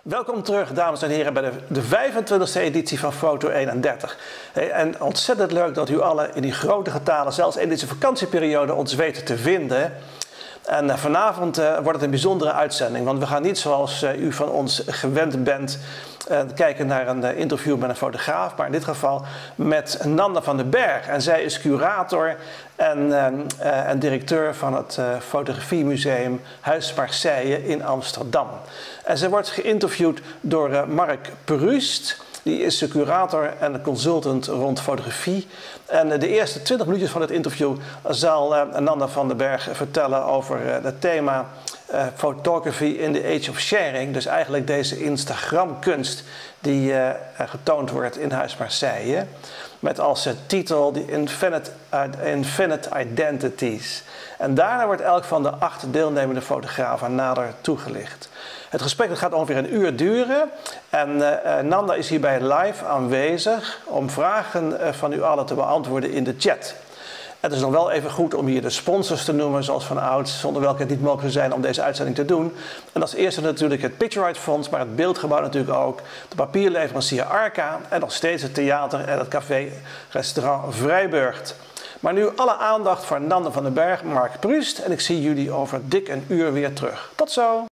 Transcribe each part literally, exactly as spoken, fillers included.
Welkom terug, dames en heren, bij de, de vijfentwintigste editie van Foto eenendertig. Hey, en ontzettend leuk dat u allen in die grote getalen, zelfs in deze vakantieperiode, ons weten te vinden. En uh, vanavond uh, wordt het een bijzondere uitzending, want we gaan niet zoals uh, u van ons gewend bent uh, kijken naar een uh, interview met een fotograaf, maar in dit geval met Nanda van den Berg. En zij is curator en, uh, uh, en directeur van het uh, fotografiemuseum Huis Marseille in Amsterdam. En zij wordt geïnterviewd door uh, Mark Pruust. Die is de curator en de consultant rond fotografie. En de eerste twintig minuutjes van het interview zal uh, Nanda van den Berg vertellen over uh, het thema uh, photography in the age of sharing. Dus eigenlijk deze Instagram-kunst die uh, getoond wordt in Huis Marseille. Met als uh, titel The Infinite, uh, Infinite Identities. En daarna wordt elk van de acht deelnemende fotografen nader toegelicht. Het gesprek gaat ongeveer een uur duren en uh, Nanda is hierbij live aanwezig om vragen uh, van u allen te beantwoorden in de chat. Het is nog wel even goed om hier de sponsors te noemen, zoals van ouds, zonder welke het niet mogelijk zijn om deze uitzending te doen. En als eerste natuurlijk het PictureRite Fonds, maar het beeldgebouw natuurlijk ook, de papierleverancier Arca en nog steeds het theater en het café-restaurant Vrijburgt. Maar nu alle aandacht voor Nanda van den Berg, Mark Pruust en ik zie jullie over dik een uur weer terug. Tot zo!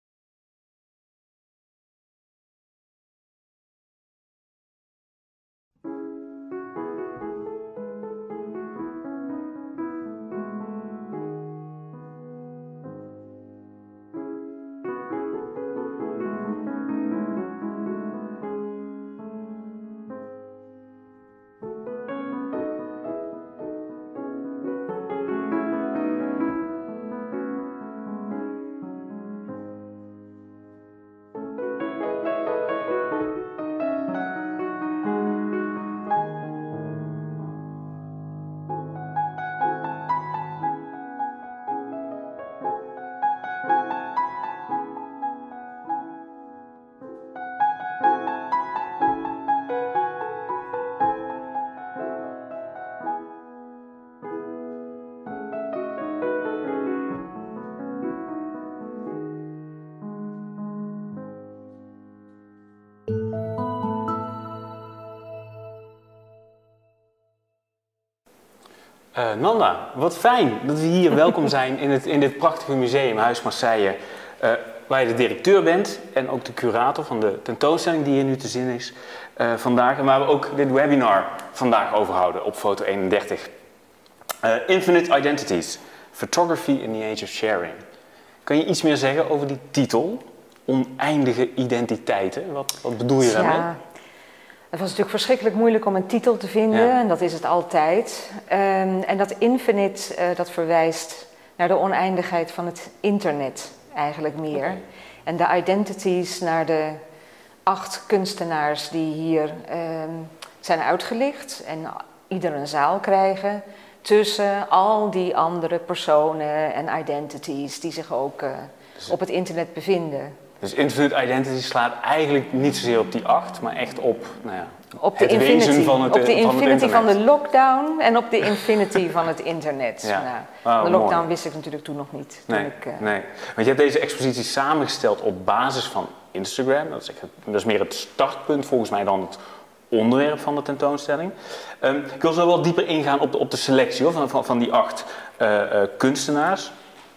Uh, Nanda, wat fijn dat we hier welkom zijn in, het, in dit prachtige museum Huis Marseille, uh, waar je de directeur bent en ook de curator van de tentoonstelling die hier nu te zien is uh, vandaag. En waar we ook dit webinar vandaag over houden op Foto eenendertig. Uh, Infinite Identities, Photography in the Age of Sharing. Kan je iets meer zeggen over die titel? Oneindige identiteiten, wat, wat bedoel je daarmee? Ja. Het was natuurlijk verschrikkelijk moeilijk om een titel te vinden, ja. En dat is het altijd. Um, en dat infinite, uh, dat verwijst naar de oneindigheid van het internet eigenlijk meer. Okay. En de identities naar de acht kunstenaars die hier um, zijn uitgelicht en ieder een zaal krijgen tussen al die andere personen en identities die zich ook uh, dus op het internet bevinden. Dus Infinite Identity slaat eigenlijk niet zozeer op die acht, maar echt op, nou ja, op de het infinity, wezen van het, op de van infinity het van de lockdown en op de infinity van het internet. Ja. Nou, oh, de lockdown mooi. wist ik natuurlijk toen nog niet. Nee, toen ik, uh... nee, want je hebt deze expositie samengesteld op basis van Instagram. Dat is, echt, dat is meer het startpunt volgens mij dan het onderwerp van de tentoonstelling. Um, ik wil zo wel dieper ingaan op de, op de selectie hoor, van, van, van die acht uh, uh, kunstenaars.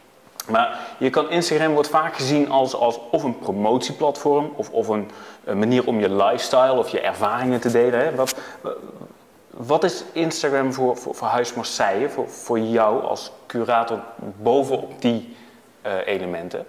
Maar je kan Instagram wordt vaak gezien als, als of een promotieplatform of, of een, een manier om je lifestyle of je ervaringen te delen. Hè. Wat, wat is Instagram voor, voor, voor Huis Marseille, voor, voor jou als curator bovenop die uh, elementen?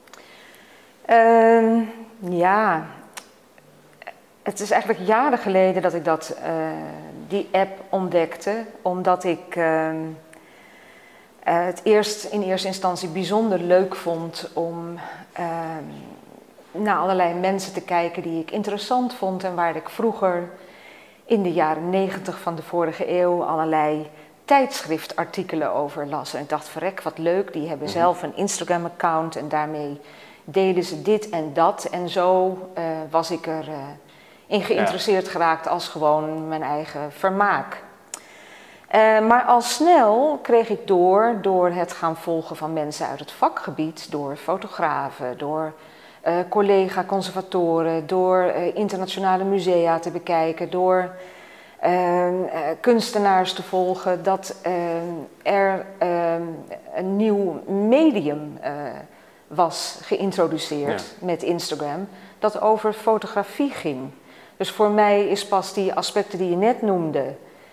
Uh, ja, het is eigenlijk jaren geleden dat ik dat, uh, die app ontdekte, omdat ik... Uh, Uh, het eerst in eerste instantie bijzonder leuk vond om uh, naar allerlei mensen te kijken die ik interessant vond en waar ik vroeger in de jaren negentig van de vorige eeuw allerlei tijdschriftartikelen over las. En ik dacht, verrek, wat leuk, die hebben zelf een Instagram-account en daarmee delen ze dit en dat. En zo uh, was ik er uh, in geïnteresseerd ja. geraakt als gewoon mijn eigen vermaak. Uh, maar al snel kreeg ik door, door het gaan volgen van mensen uit het vakgebied, door fotografen, door uh, collega-conservatoren, door uh, internationale musea te bekijken, door uh, uh, kunstenaars te volgen, dat uh, er uh, een nieuw medium uh, was geïntroduceerd ja. met Instagram, dat over fotografie ging. Dus voor mij is pas die aspecten die je net noemde,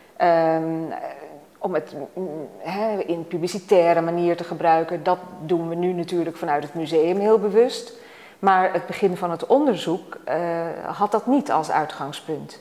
um, om het he, in publicitaire manier te gebruiken, dat doen we nu natuurlijk vanuit het museum heel bewust. Maar het begin van het onderzoek uh, had dat niet als uitgangspunt.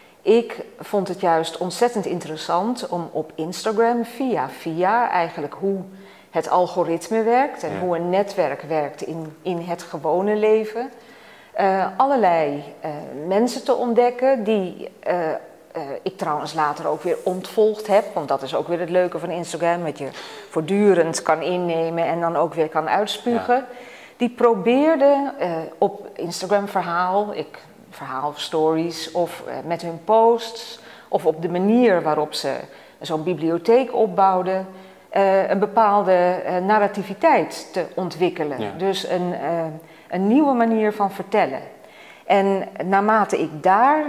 Ik vond het juist ontzettend interessant om op Instagram via via eigenlijk hoe het algoritme werkt en ja. hoe een netwerk werkt in, in het gewone leven. Uh, allerlei uh, mensen te ontdekken die uh, uh, ik trouwens later ook weer ontvolgd heb. Want dat is ook weer het leuke van Instagram, dat je voortdurend kan innemen en dan ook weer kan uitspugen. Ja. Die probeerden uh, op Instagram verhaal, ik, verhaal stories of uh, met hun posts of op de manier waarop ze zo'n bibliotheek opbouwden, uh, een bepaalde uh, narrativiteit te ontwikkelen. Ja. Dus een, uh, een nieuwe manier van vertellen. En naarmate ik daar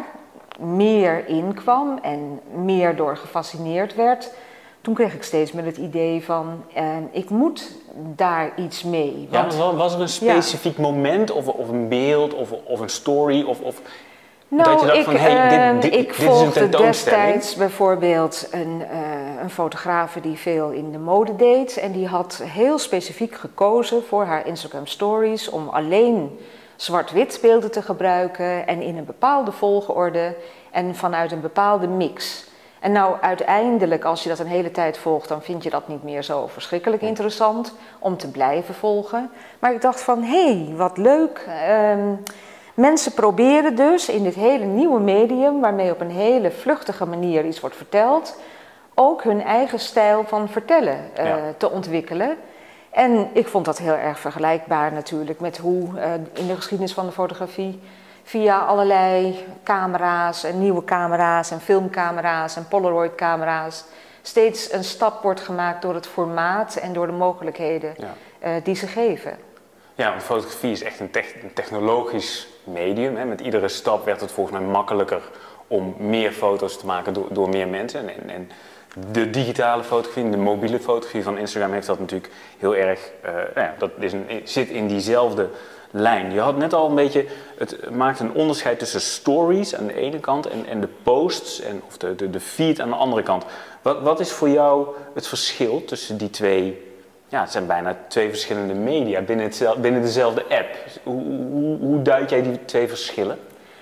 meer in kwam en meer door gefascineerd werd, toen kreeg ik steeds meer het idee van, uh, ik moet daar iets mee. Want, ja, was er een specifiek ja. moment of, of een beeld of, of een story? Of, of nou, dat je dacht ik, van, hey, dit, dit, ik dit is een tentoonstelling? destijds bijvoorbeeld een, uh, een fotografe die veel in de mode deed. En die had heel specifiek gekozen voor haar Instagram stories om alleen zwart-wit beelden te gebruiken en in een bepaalde volgorde en vanuit een bepaalde mix. En nou uiteindelijk, als je dat een hele tijd volgt, dan vind je dat niet meer zo verschrikkelijk interessant om te blijven volgen. Maar ik dacht van, hé, hey, wat leuk. Um, mensen proberen dus in dit hele nieuwe medium, waarmee op een hele vluchtige manier iets wordt verteld, ook hun eigen stijl van vertellen uh, ja. te ontwikkelen. En ik vond dat heel erg vergelijkbaar natuurlijk met hoe uh, in de geschiedenis van de fotografie via allerlei camera's en nieuwe camera's en filmcamera's en polaroidcamera's steeds een stap wordt gemaakt door het formaat en door de mogelijkheden ja. uh, die ze geven. Ja, want fotografie is echt een, te een technologisch medium. Hè. Met iedere stap werd het volgens mij makkelijker om meer foto's te maken door, door meer mensen. En, en de digitale fotografie, de mobiele fotografie van Instagram heeft dat natuurlijk heel erg, uh, nou ja, dat is een, zit in diezelfde lijn. Je had net al een beetje, het maakt een onderscheid tussen stories aan de ene kant en, en de posts en, of de, de, de feed aan de andere kant. Wat, wat is voor jou het verschil tussen die twee? Ja, het zijn bijna twee verschillende media binnen, het, binnen dezelfde app. Hoe, hoe, hoe duid jij die twee verschillen?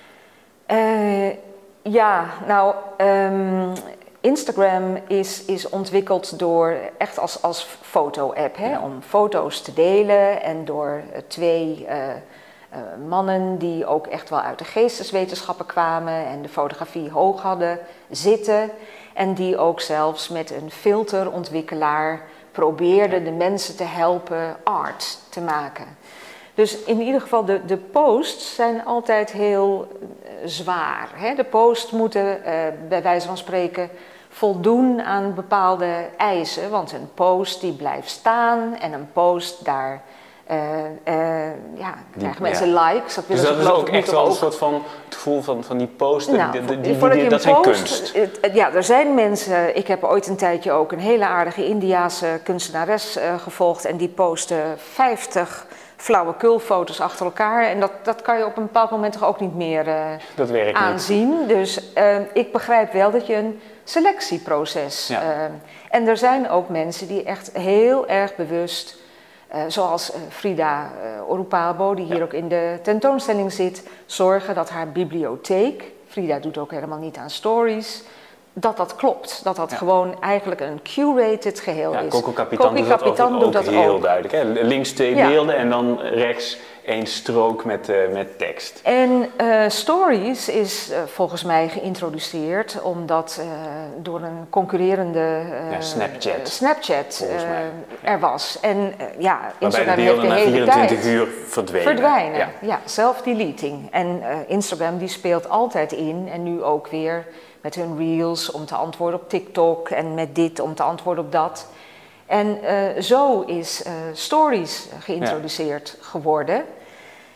Uh, ja, nou, um, Instagram is, is ontwikkeld door echt als, als foto-app, hè, ja. om foto's te delen en door uh, twee uh, uh, mannen die ook echt wel uit de geesteswetenschappen kwamen en de fotografie hoog hadden zitten en die ook zelfs met een filterontwikkelaar probeerden de mensen te helpen art te maken. Dus in ieder geval, de, de posts zijn altijd heel uh, zwaar. Hè? De posts moeten uh, bij wijze van spreken voldoen aan bepaalde eisen. Want een post die blijft staan en een post daar uh, uh, ja, krijgen mensen ja. likes. Dat dus dat is ook echt wel een soort van het gevoel van, van die posten, nou, die, die, die, die, die, dat zijn post, kunst. Ja, er zijn mensen, ik heb ooit een tijdje ook een hele aardige Indiase kunstenares uh, gevolgd en die postte vijftig flauwekulfoto's achter elkaar. En dat, dat kan je op een bepaald moment toch ook niet meer uh, dat werkt aanzien. Niet. Dus uh, ik begrijp wel dat je een selectieproces... Ja. Uh, en er zijn ook mensen die echt heel erg bewust, uh, zoals uh, Frida uh, Orupabo, die hier ja. ook in de tentoonstelling zit, zorgen dat haar bibliotheek, Frida doet ook helemaal niet aan stories, dat dat klopt. Dat dat ja. gewoon eigenlijk een curated geheel ja, is. Coco Capitan doet dat ook, doet dat heel ook. duidelijk. Hè? Links twee ja. beelden en dan rechts één strook met, uh, met tekst. En uh, Stories is uh, volgens mij geïntroduceerd omdat uh, door een concurrerende uh, ja, Snapchat, Snapchat uh, er was. En uh, ja, Instagram heeft de hele vierentwintig tijd uur verdwenen. Verdwijnen, ja, ja self-deleting. En uh, Instagram die speelt altijd in en nu ook weer met hun reels om te antwoorden op TikTok en met dit om te antwoorden op dat. En uh, zo is uh, Stories geïntroduceerd ja. geworden.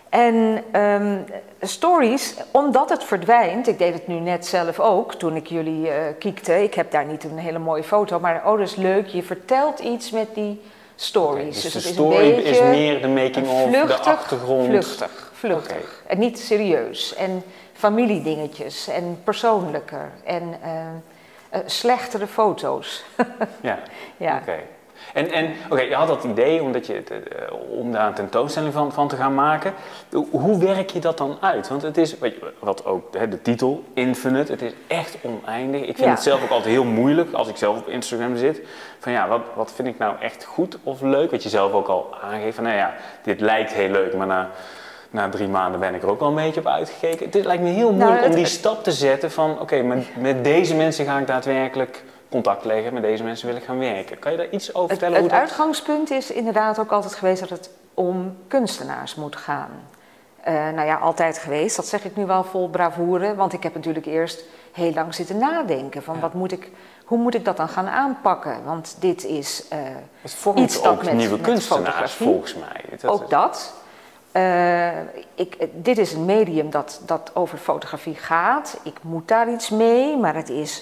En um, stories, omdat het verdwijnt, ik deed het nu net zelf ook toen ik jullie uh, kiekte. Ik heb daar niet een hele mooie foto, maar oh, dat is leuk. Je vertelt iets met die stories. Okay, dus, dus de het story is, is meer de making of, vluchtig, de achtergrond. Vluchtig, vluchtig. Okay. En niet serieus. En familiedingetjes en persoonlijker en uh, uh, slechtere foto's. Ja, ja. oké. Okay. En, en oké, okay, je had dat idee omdat je, uh, om daar een tentoonstelling van, van te gaan maken. Hoe werk je dat dan uit? Want het is, weet je, wat ook hè, de titel, Infinite, het is echt oneindig. Ik vind ja. het zelf ook altijd heel moeilijk als ik zelf op Instagram zit. Van ja, wat, wat vind ik nou echt goed of leuk? Wat je zelf ook al aangeeft van nou ja, dit lijkt heel leuk, maar na, na drie maanden ben ik er ook al een beetje op uitgekeken. Het lijkt me heel moeilijk nou, het, om die stap te zetten van oké, okay, met, met deze mensen ga ik daadwerkelijk contact leggen, met deze mensen wil ik gaan werken. Kan je daar iets over vertellen? Het, hoe het dat... uitgangspunt is inderdaad ook altijd geweest dat het om kunstenaars moet gaan. Uh, nou ja, altijd geweest. Dat zeg ik nu wel vol bravoure, want ik heb natuurlijk eerst heel lang zitten nadenken van ja. wat moet ik, hoe moet ik dat dan gaan aanpakken? Want dit is uh, het vormt iets dat ook met, nieuwe met kunstenaars volgens mij. Dat ook is... dat. Uh, ik, dit is een medium dat, dat over fotografie gaat. Ik moet daar iets mee, maar het is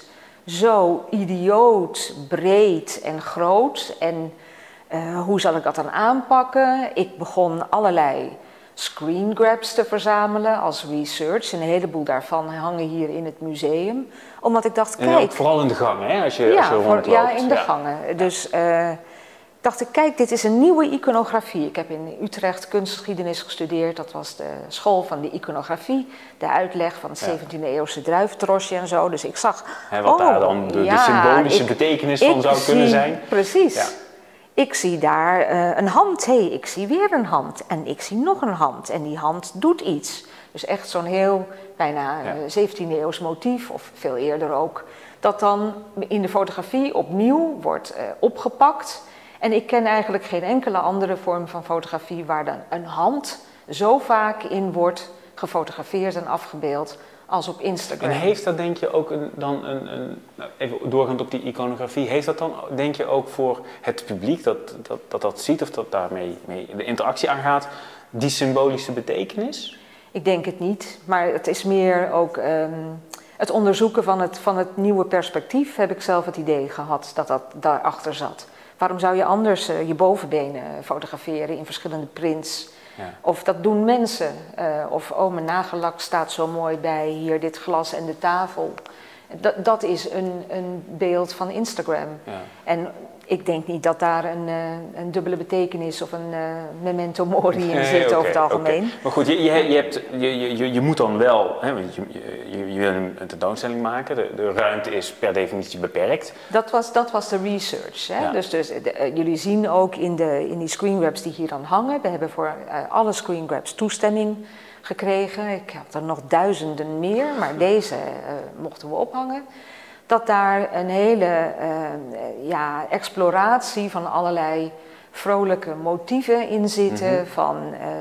zo idioot, breed en groot. En uh, hoe zal ik dat dan aanpakken? Ik begon allerlei screen grabs te verzamelen als research. En een heleboel daarvan hangen hier in het museum. Omdat ik dacht, kijk... En ook vooral in de gangen, hè? Als je, ja, als je rondloopt. Ja, in de ja. gangen. Dus uh, dacht ik, kijk, dit is een nieuwe iconografie. Ik heb in Utrecht kunstgeschiedenis gestudeerd. Dat was de school van de iconografie. De uitleg van het zeventiende eeuwse druiventrosje en zo. Dus ik zag... Hè, wat oh, daar dan de, ja, de symbolische ik, betekenis van zou zie, kunnen zijn. Precies. Ja. Ik zie daar uh, een hand. Hé, hey, ik zie weer een hand. En ik zie nog een hand. En die hand doet iets. Dus echt zo'n heel, bijna ja. uh, zeventiende eeuws motief, of veel eerder ook. Dat dan in de fotografie opnieuw wordt uh, opgepakt. En ik ken eigenlijk geen enkele andere vorm van fotografie waar dan een hand zo vaak in wordt gefotografeerd en afgebeeld als op Instagram. En heeft dat denk je ook een, dan een, een, even doorgaand op die iconografie, heeft dat dan denk je ook voor het publiek dat dat, dat, dat ziet of dat daarmee mee de interactie aangaat, die symbolische betekenis? Ik denk het niet, maar het is meer ook um, het onderzoeken van het, van het nieuwe perspectief, heb ik zelf het idee gehad dat dat daarachter zat. Waarom zou je anders uh, je bovenbenen fotograferen in verschillende prints? Ja. Of dat doen mensen. Uh, of oh, mijn nagellak staat zo mooi bij hier, dit glas en de tafel. Dat, dat is een, een beeld van Instagram. Ja. En ik denk niet dat daar een, uh, een dubbele betekenis of een uh, memento mori in zit, nee, okay, over het algemeen. Okay. Maar goed, je, je, je, hebt, je, je, je moet dan wel, hè, want je, je, je wil een tentoonstelling maken, de, de ruimte is per definitie beperkt. Dat was, dat was de research. Hè? Ja. Dus, dus de, uh, jullie zien ook in, de, in die screen grabs die hier dan hangen, we hebben voor uh, alle screen grabs toestemming gekregen. Ik had er nog duizenden meer, maar deze uh, mochten we ophangen. Dat daar een hele uh, ja, exploratie van allerlei vrolijke motieven in zitten. Mm-hmm. Van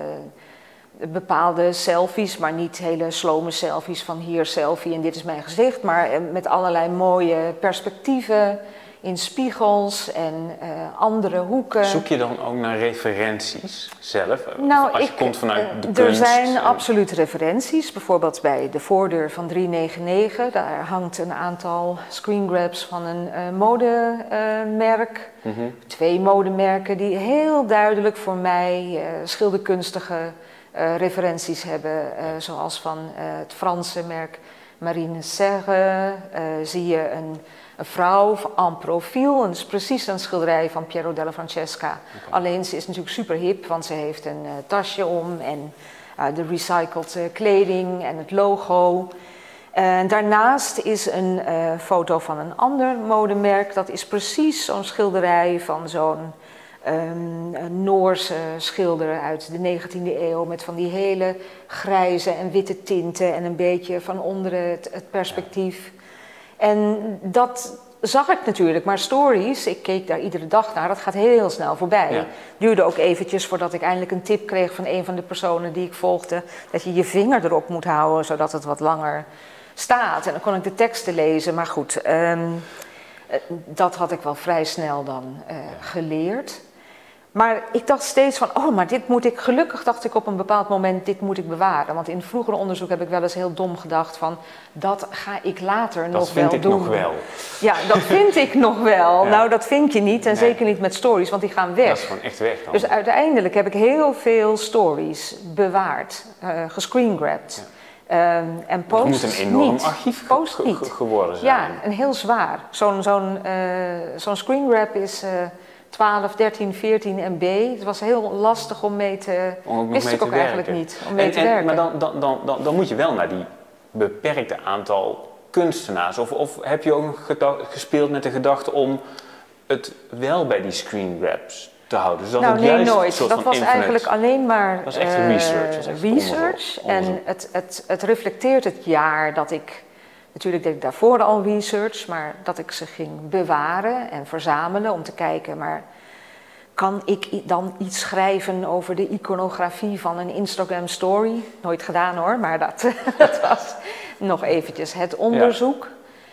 uh, bepaalde selfies, maar niet hele slome selfies van hier selfie en dit is mijn gezicht. Maar uh, met allerlei mooie perspectieven in spiegels en uh, andere hoeken. Zoek je dan ook naar referenties zelf? Nou, als je ik, komt vanuit de er kunst? Er zijn en... absoluut referenties. Bijvoorbeeld bij de voordeur van driehonderdnegenennegentig. Daar hangt een aantal screen grabs van een uh, modemerk. Uh, mm-hmm. Twee modemerken die heel duidelijk voor mij uh, schilderkunstige uh, referenties hebben. Uh, zoals van uh, het Franse merk Marine Serre uh, zie je een... Een vrouw en profiel, en dat is precies een schilderij van Piero della Francesca. Okay. Alleen ze is natuurlijk super hip, want ze heeft een uh, tasje om en uh, de recycled uh, kleding en het logo. Uh, daarnaast is een uh, foto van een ander modemerk, dat is precies zo'n schilderij van zo'n um, Noorse schilder uit de negentiende eeuw met van die hele grijze en witte tinten en een beetje van onderen het, het perspectief. En dat zag ik natuurlijk, maar stories, ik keek daar iedere dag naar, dat gaat heel snel voorbij. Ja. Duurde ook eventjes voordat ik eindelijk een tip kreeg van een van de personen die ik volgde, dat je je vinger erop moet houden, zodat het wat langer staat. En dan kon ik de teksten lezen, maar goed, um, dat had ik wel vrij snel dan uh, geleerd. Maar ik dacht steeds van, oh, maar dit moet ik, gelukkig dacht ik op een bepaald moment, dit moet ik bewaren. Want in vroeger onderzoek heb ik wel eens heel dom gedacht van, dat ga ik later dat nog wel doen. Dat vind ik nog wel. Ja, dat vind ik nog wel. Ja. Nou, dat vind je niet en Nee. zeker niet met stories, want die gaan weg. Dat is gewoon echt weg dan. Dus uiteindelijk heb ik heel veel stories bewaard, uh, gescreengrabbed. Ja. Um, en Het posts moet een enorm niet. archief Post ge- niet. ge- geworden zijn. Ja, en heel zwaar. Zo'n zo'n uh, zo'n screengrab is uh, twaalf, dertien, veertien M B. Het was heel lastig om mee te... Om ook nog wist mee ik te ook werken. eigenlijk niet, om mee En- te en- werken. Maar dan, dan, dan, dan, dan moet je wel naar die beperkte aantal kunstenaars. Of, of heb je ook geda- gespeeld met de gedachte om het wel bij die screengrabs te houden? Dus dat nou het nee, juist een nooit. soort Dat van was infinite- eigenlijk alleen maar Dat is echt uh, research, dat is echt research. onderzoek. En het, het, het reflecteert het jaar dat ik... Natuurlijk deed ik daarvoor al research, maar dat ik ze ging bewaren en verzamelen om te kijken, maar kan ik i- dan iets schrijven over de iconografie van een Instagram story? Nooit gedaan hoor, maar dat, dat was nog eventjes het onderzoek.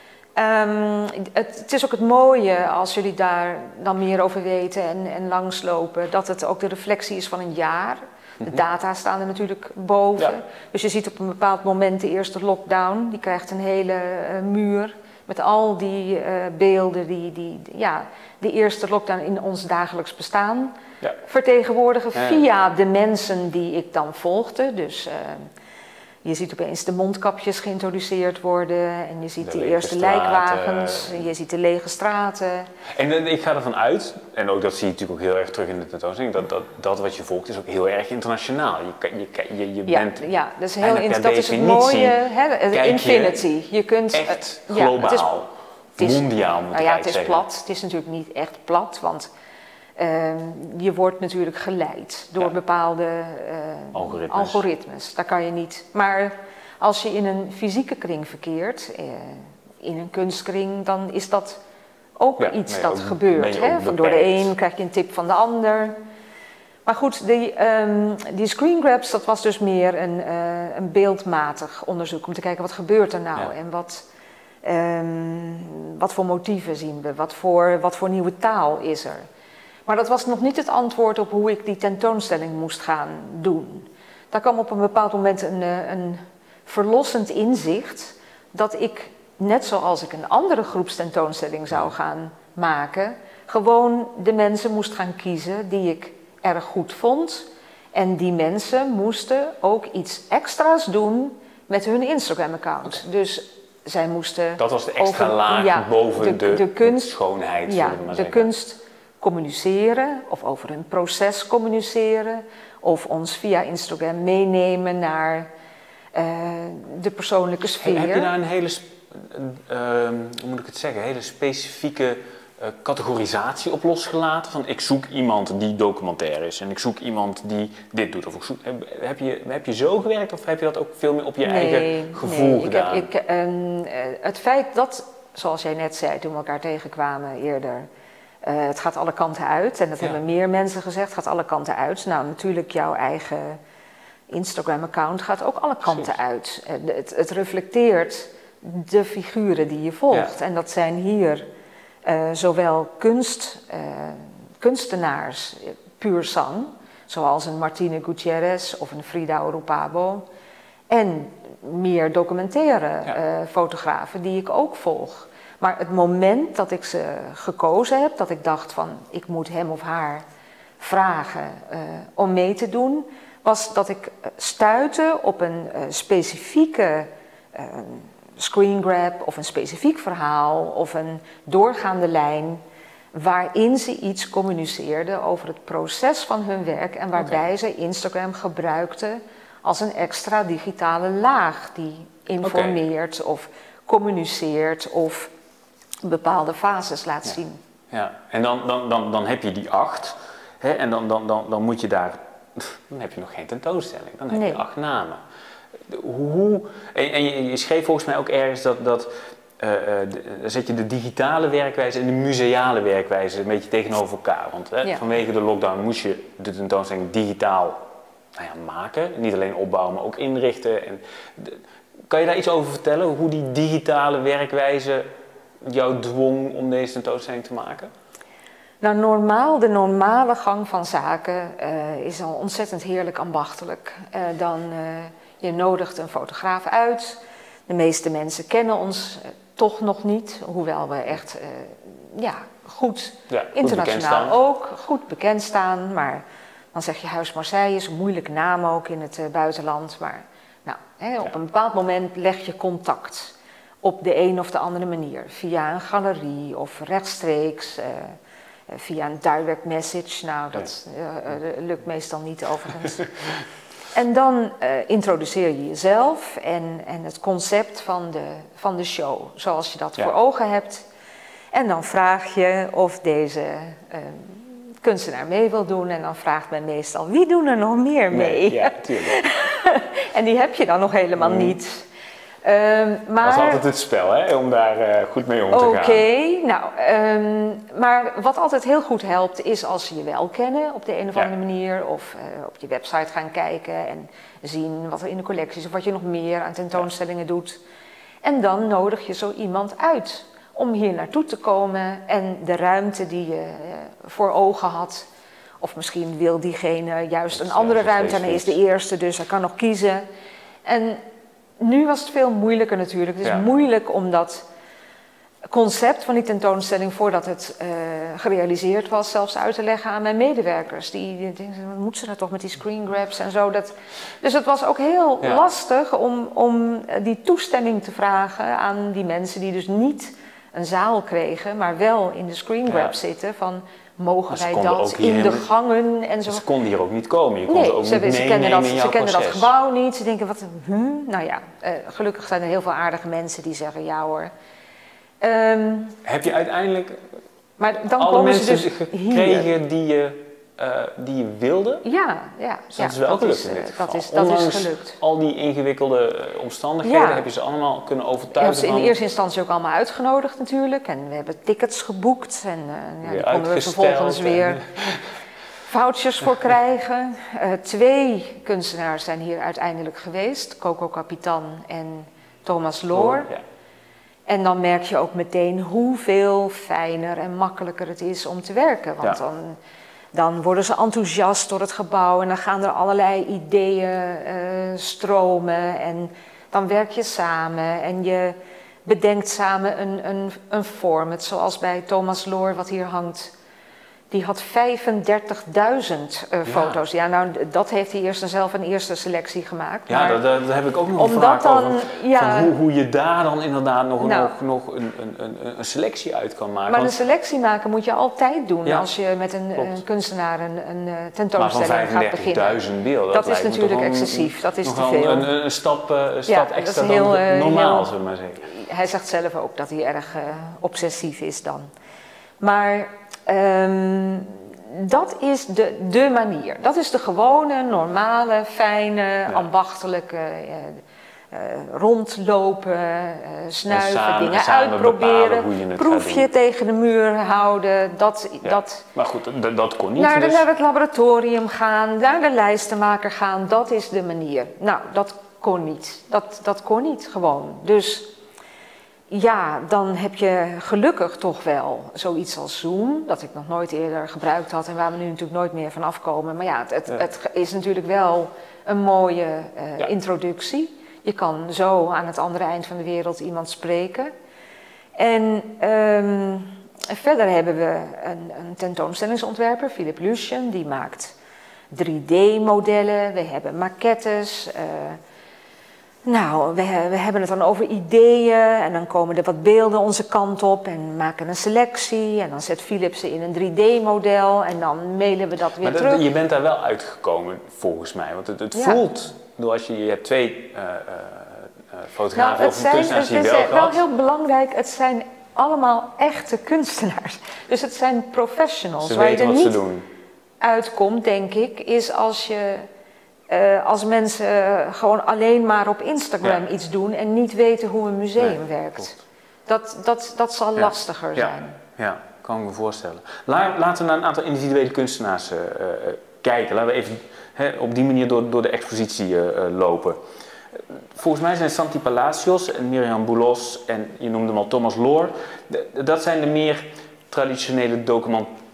Ehm, het, het is ook het mooie als jullie daar dan meer over weten en, en langslopen, dat het ook de reflectie is van een jaar. De data staan er natuurlijk boven. Ja. Dus je ziet op een bepaald moment de eerste lockdown. Die krijgt een hele uh, muur met al die uh, beelden die, die ja, de eerste lockdown in ons dagelijks bestaan Ja. vertegenwoordigen Ja, ja. via de mensen die ik dan volgde. Dus uh, je ziet opeens de mondkapjes geïntroduceerd worden en je ziet De de, lege eerste straten. lijkwagens, en je ziet de lege straten. En eh, ik ga ervan uit, en ook dat zie je natuurlijk ook heel erg terug in de tentoonstelling, dat, dat, dat wat je volgt is ook heel erg internationaal. Je, kan- je, kan- je, je Ja, bent ja, dat is, heel bijna in, per dat is het definitie mooie, hè, de kijk je infinity. Je kunt echt uh, globaal, ja, het is, het is- mondiaal moet ik nou ja, het eigenlijk is zeggen. plat. Het is natuurlijk niet echt plat, want uh, je wordt natuurlijk geleid door Ja. bepaalde uh, Algoritmes. algoritmes. Daar kan je niet. Maar als je in een fysieke kring verkeert, uh, in een kunstkring, dan is dat ook Ja, iets nee, dat ook- ben gebeurt. je Hè? ook Van door de beperkt. een krijg je een tip van de ander. Maar goed, die, um, die screengrabs, dat was dus meer een, uh, een beeldmatig onderzoek. Om te kijken, wat gebeurt er nou? Ja. En wat, um, wat voor motieven zien we? Wat voor, wat voor nieuwe taal is er? Maar dat was nog niet het antwoord op hoe ik die tentoonstelling moest gaan doen. Daar kwam op een bepaald moment een, uh, een verlossend inzicht... dat ik, net zoals ik een andere groepstentoonstelling zou gaan maken... gewoon de mensen moest gaan kiezen die ik erg goed vond. En die mensen moesten ook iets extra's doen met hun Instagram-account. Dus zij moesten... Dat was de extra over- laag ja, boven de, de, de kunst, schoonheid, ja, zullen we maar de zeggen. kunst communiceren of over hun proces communiceren. Of ons via Instagram meenemen naar uh, de persoonlijke sfeer. Heb je daar een hele, sp- uh, hoe moet ik het zeggen, hele specifieke uh, categorisatie op losgelaten? Van ik zoek iemand die documentair is en ik zoek iemand die dit doet. Of ik zoek, heb, heb, je, heb je zo gewerkt of heb je dat ook veel meer op je nee, eigen gevoel nee, gedaan? Ik heb, ik, uh, het feit dat, zoals jij net zei toen we elkaar tegenkwamen eerder... Uh, het gaat alle kanten uit en dat Ja. hebben meer mensen gezegd, het gaat alle kanten uit. Nou, natuurlijk jouw eigen Instagram-account gaat ook alle kanten uit. Uh, het, het reflecteert de figuren die je volgt. Ja. En dat zijn hier uh, zowel kunst, uh, kunstenaars, uh, puur zang, zoals een Martine Gutierrez of een Frida Orupabo. En meer documentaire Ja. uh, fotografen die ik ook volg. Maar het moment dat ik ze gekozen heb, dat ik dacht van ik moet hem of haar vragen uh, om mee te doen, was dat ik stuitte op een uh, specifieke uh, screengrab of een specifiek verhaal of een doorgaande lijn waarin ze iets communiceerden over het proces van hun werk en waarbij Okay. ze Instagram gebruikten als een extra digitale laag die informeert okay. of communiceert of bepaalde fases laat ja. zien. Ja, en dan, dan, dan, dan heb je die acht hè, en dan, dan, dan, dan moet je daar, dan heb je nog geen tentoonstelling, dan heb nee. je acht namen. Hoe, en en je, je schreef volgens mij ook ergens dat, dat uh, uh, dan zet je de digitale werkwijze en de museale werkwijze een beetje tegenover elkaar. Want hè, ja. vanwege de lockdown moest je de tentoonstelling digitaal nou ja, maken, niet alleen opbouwen, maar ook inrichten. En de, kan je daar iets over vertellen, hoe die digitale werkwijze jou dwong om deze tentoonstelling te maken? Nou, normaal, de normale gang van zaken uh, is al ontzettend heerlijk ambachtelijk. Uh, dan uh, je nodigt een fotograaf uit. De meeste mensen kennen ons uh, toch nog niet, hoewel we echt uh, ja, goed, ja, goed internationaal ook goed bekend staan. Maar dan zeg je Huis Marseille is een moeilijke naam ook in het uh, buitenland. Maar nou, hè, op ja. een bepaald moment leg je contact op de een of de andere manier. Via een galerie of rechtstreeks. Uh, Via een direct message, nou dat uh, uh, lukt meestal niet overigens. En dan uh, introduceer je jezelf en, en het concept van de, van de show, zoals je dat ja. voor ogen hebt. En dan vraag je of deze uh, kunstenaar mee wil doen en dan vraagt men meestal, wie doen er nog meer mee? Nee, ja, tuurlijk. En die heb je dan nog helemaal mm. niet. Um, maar... Dat is altijd het spel, hè, om daar uh, goed mee om te okay, gaan. Oké, nou, um, maar wat altijd heel goed helpt is als ze je wel kennen op de een of andere ja. manier. Of uh, op je website gaan kijken en zien wat er in de collectie is of wat je nog meer aan tentoonstellingen ja. doet. En dan nodig je zo iemand uit om hier naartoe te komen en de ruimte die je uh, voor ogen had. Of misschien wil diegene juist een andere ruimte en hij is de eerste, dus hij kan nog kiezen. En nu was het veel moeilijker natuurlijk. Het is ja. moeilijk om dat concept van die tentoonstelling, voordat het uh, gerealiseerd was, zelfs uit te leggen aan mijn medewerkers. Die, die denken, wat moet ze nou toch met die screen grabs en zo. Dat, dus het was ook heel ja. lastig om, om die toestemming te vragen aan die mensen die dus niet een zaal kregen, maar wel in de screen grab ja. zitten van... Mogen wij dat in de gangen en zo? Ze konden hier ook niet komen. Je kon nee, ze ook ze, niet ze kennen, dat, in ze kennen dat gebouw proces. niet. Ze denken, wat hmm? Nou ja, uh, gelukkig zijn er heel veel aardige mensen die zeggen, ja hoor. Um, Heb je uiteindelijk maar dan alle komen mensen ze dus gekregen hier. die je, uh, die je wilde? Ja, ja. Dus ja dat is wel dat gelukt is, in dit geval. Dat is, dat Ondanks is gelukt. al die ingewikkelde omstandigheden ja. heb je ze allemaal kunnen overtuigen. Je hebt ze in van... eerste instantie ook allemaal uitgenodigd natuurlijk. En we hebben tickets geboekt. En uh, ja, daar konden we vervolgens en... weer vouchers voor krijgen. Uh, twee kunstenaars zijn hier uiteindelijk geweest. Coco Capitan en Thomas Loor. Ja. En dan merk je ook meteen hoeveel fijner en makkelijker het is om te werken. Want ja. dan, dan worden ze enthousiast door het gebouw en dan gaan er allerlei ideeën uh, stromen. En dan werk je samen en je bedenkt samen een, een, een format. Zoals bij Thomas Loor, wat hier hangt. Die had vijfendertigduizend uh, foto's. Ja. ja, nou, dat heeft hij eerst zelf een eerste selectie gemaakt. Ja, daar, daar heb ik ook nog een vraag dan, over. Ja, van hoe, hoe je daar dan inderdaad nog, nou, nog, nog een, een, een, een selectie uit kan maken. Maar Want, een selectie maken moet je altijd doen ja, als je met een, een kunstenaar een, een tentoonstelling gaat beginnen. Maar van vijfendertigduizend beelden, dat, dat is natuurlijk een, excessief, dat is te veel. veel. Een, een, een stap, een stap ja, extra heel, dan uh, normaal, heel, zullen we maar zeggen. Hij zegt zelf ook dat hij erg uh, obsessief is dan. Maar... Um, dat is de, de manier. Dat is de gewone, normale, fijne, ja. ambachtelijke uh, uh, rondlopen, uh, snuiven, samen, dingen samen uitproberen, proefje tegen de muur houden. Dat, ja. dat, maar goed, dat, dat kon niet. Naar, de, dus. naar het laboratorium gaan, naar de lijstenmaker gaan, dat is de manier. Nou, dat kon niet. Dat, dat kon niet gewoon. Dus... Ja, dan heb je gelukkig toch wel zoiets als Zoom, dat ik nog nooit eerder gebruikt had en waar we nu natuurlijk nooit meer van afkomen. Maar ja, het, het, ja. het is natuurlijk wel een mooie uh, ja. introductie. Je kan zo aan het andere eind van de wereld iemand spreken. En um, verder hebben we een, een tentoonstellingsontwerper, Philip Lucien, die maakt drie D-modellen. We hebben maquettes. Uh, Nou, we, we hebben het dan over ideeën en dan komen er wat beelden onze kant op en maken een selectie en dan zet Philip ze in een drie D-model en dan mailen we dat weer maar terug. Je bent daar wel uitgekomen volgens mij, want het, het ja. voelt, als je, je hebt twee uh, uh, fotografen nou, of kunstenaars die je wel gehad. Het is wel heel belangrijk, het zijn allemaal echte kunstenaars. Dus het zijn professionals. Ze waar weten je er wat niet ze doen. Uitkomt, denk ik, is als je... Uh, als mensen uh, gewoon alleen maar op Instagram ja. iets doen en niet weten hoe een museum nee, werkt. Dat, dat, dat zal ja. lastiger ja. zijn. Ja, kan ik me voorstellen. La, laten we naar een aantal individuele kunstenaars uh, uh, kijken. Laten we even he, op die manier door, door de expositie uh, uh, lopen. Volgens mij zijn Santi Palacios en Miriam Boulos en je noemde hem al Thomas Loor. De, dat zijn de meer traditionele document,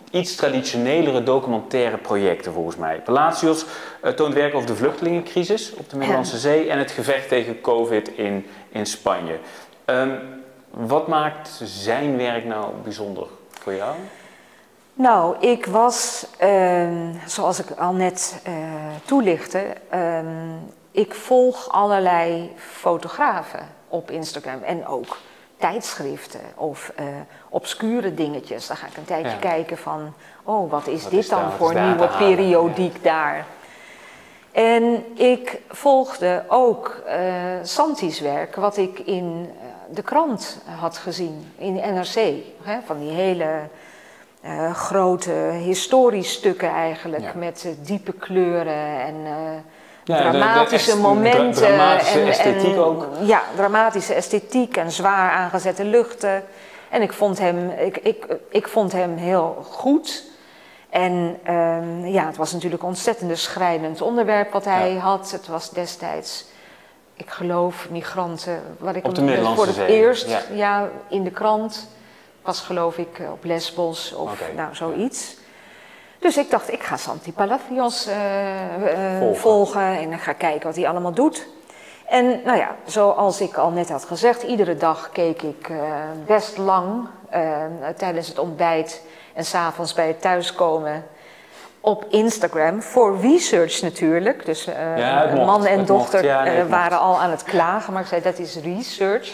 iets traditionelere documentaire projecten volgens mij. Palacios uh, toont werk over de vluchtelingencrisis op de Middellandse Zee en het gevecht tegen COVID in, in Spanje. Um, wat maakt zijn werk nou bijzonder voor jou? Nou, ik was, uh, zoals ik al net uh, toelichtte, uh, ik volg allerlei fotografen op Instagram en ook tijdschriften of uh, obscure dingetjes. Dan ga ik een tijdje ja. kijken van, oh, wat is wat dit is dan voor een nieuwe periodiek ja. daar? En ik volgde ook uh, Santi's werk, wat ik in uh, de krant had gezien, in de N R C. Hè, van die hele uh, grote historisch stukken eigenlijk, ja. met uh, diepe kleuren en uh, ja, dramatische de, de momenten. Dra dramatische en, esthetiek en, ook. Ja, dramatische esthetiek en zwaar aangezette luchten. En ik vond hem, ik, ik, ik vond hem heel goed. En um, ja, het was natuurlijk een ontzettend schrijnend onderwerp wat hij ja. had. Het was destijds, ik geloof, migranten, wat ik op de Middellandse voor het Zee. eerst ja. Ja, in de krant was, geloof ik, op Lesbos of okay. nou zoiets. Dus ik dacht, ik ga Santi Palacios uh, uh, volgen. volgen en ik ga kijken wat hij allemaal doet. En nou ja, zoals ik al net had gezegd, iedere dag keek ik uh, best lang uh, tijdens het ontbijt en 's avonds bij het thuiskomen op Instagram, voor research natuurlijk. Dus uh, ja, mocht, man en dochter ja, nee, uh, waren al aan het klagen, maar ik zei dat is research.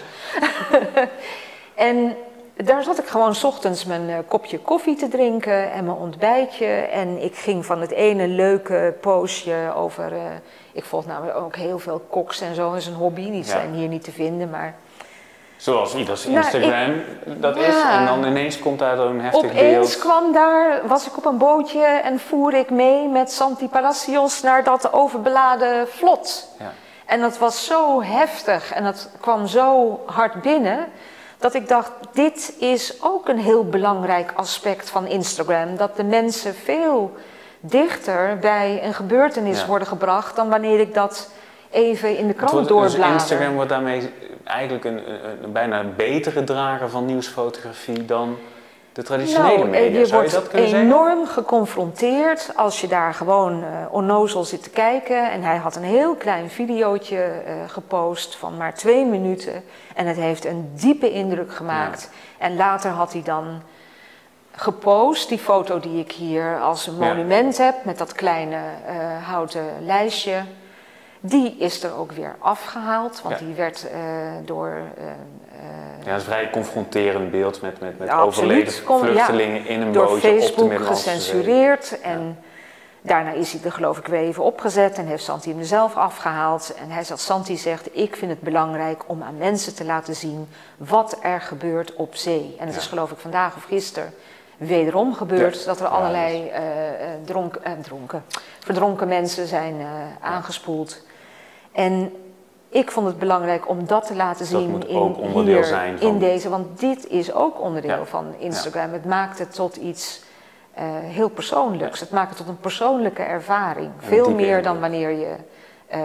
En daar zat ik gewoon 's ochtends mijn uh, kopje koffie te drinken en mijn ontbijtje. En ik ging van het ene leuke postje over, uh, ik volg namelijk ook heel veel koks en zo, dat is een hobby, die zijn ja. hier niet te vinden, maar... Zoals ieders Instagram nou, ik, dat is, ja. en dan ineens komt daar een heftig Opeens beeld. Opeens kwam daar, was ik op een bootje en voer ik mee met Santi Palacios naar dat overbeladen vlot. Ja. En dat was zo heftig en dat kwam zo hard binnen, dat ik dacht, dit is ook een heel belangrijk aspect van Instagram. Dat de mensen veel dichter bij een gebeurtenis ja. worden gebracht dan wanneer ik dat even in de krant wordt, doorblader. Dus Instagram wordt daarmee eigenlijk een, een, een bijna een betere drager van nieuwsfotografie dan de traditionele nou, media. Je Zou wordt je dat kunnen enorm zeggen? geconfronteerd als je daar gewoon uh, onnozel zit te kijken. En hij had een heel klein videootje uh, gepost van maar twee minuten. En het heeft een diepe indruk gemaakt. Ja. En later had hij dan gepost, die foto die ik hier als een monument ja. heb, met dat kleine uh, houten lijstje. Die is er ook weer afgehaald, want ja. die werd uh, door... Uh, uh, ja, dat is een vrij confronterend beeld met, met, met ja, overleden vluchtelingen ja, in een bootje op de Middellandse Zee. Door Facebook gecensureerd en ja. daarna is hij er geloof ik weer even opgezet en heeft Santi hem zelf afgehaald. En hij zegt, Santi zegt, ik vind het belangrijk om aan mensen te laten zien wat er gebeurt op zee. En het ja. is geloof ik vandaag of gisteren wederom gebeurd ja. dat er allerlei uh, dronk, uh, dronken, verdronken mensen zijn uh, aangespoeld. En ik vond het belangrijk om dat te laten zien dat moet in, ook onderdeel hier, zijn van... in deze, want dit is ook onderdeel ja. van Instagram. Ja. Het maakt het tot iets uh, heel persoonlijks. Ja. Het maakt het tot een persoonlijke ervaring. En Veel meer indruk. dan wanneer je, uh,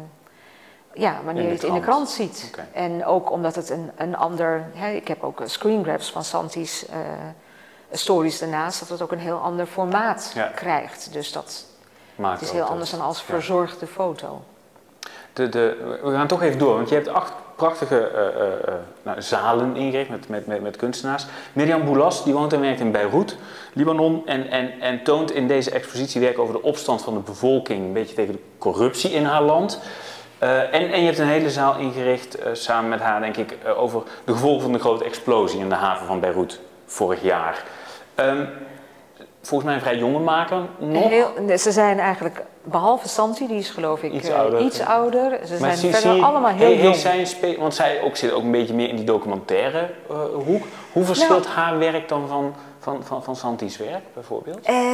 ja, wanneer je het in de krant ziet. Okay. En ook omdat het een, een ander... Hè, ik heb ook screen grabs van Santi's uh, stories daarnaast, dat het ook een heel ander formaat ja. krijgt. Dus dat Maakt het is heel anders dan als verzorgde ja. foto. De, de, we gaan toch even door, want je hebt acht prachtige uh, uh, nou, zalen ingericht met, met, met, met kunstenaars. Mirjam Boulas, die woont en werkt in Beirut, Libanon, en, en, en toont in deze expositie werk over de opstand van de bevolking, een beetje tegen de corruptie in haar land. Uh, en, en je hebt een hele zaal ingericht, uh, samen met haar denk ik, uh, over de gevolgen van de grote explosie in de haven van Beirut vorig jaar. Um, volgens mij een vrij jonge maker nog. Heel, ze zijn eigenlijk, behalve Santi, die is geloof ik iets ouder. Uh, iets ouder. Ze maar zijn zie, verder zie, allemaal heel jong. Zij spe- want zij ook, zit ook een beetje meer in die documentaire uh, hoek. Hoe verschilt nou, haar werk dan van, van, van, van Santi's werk bijvoorbeeld? Uh,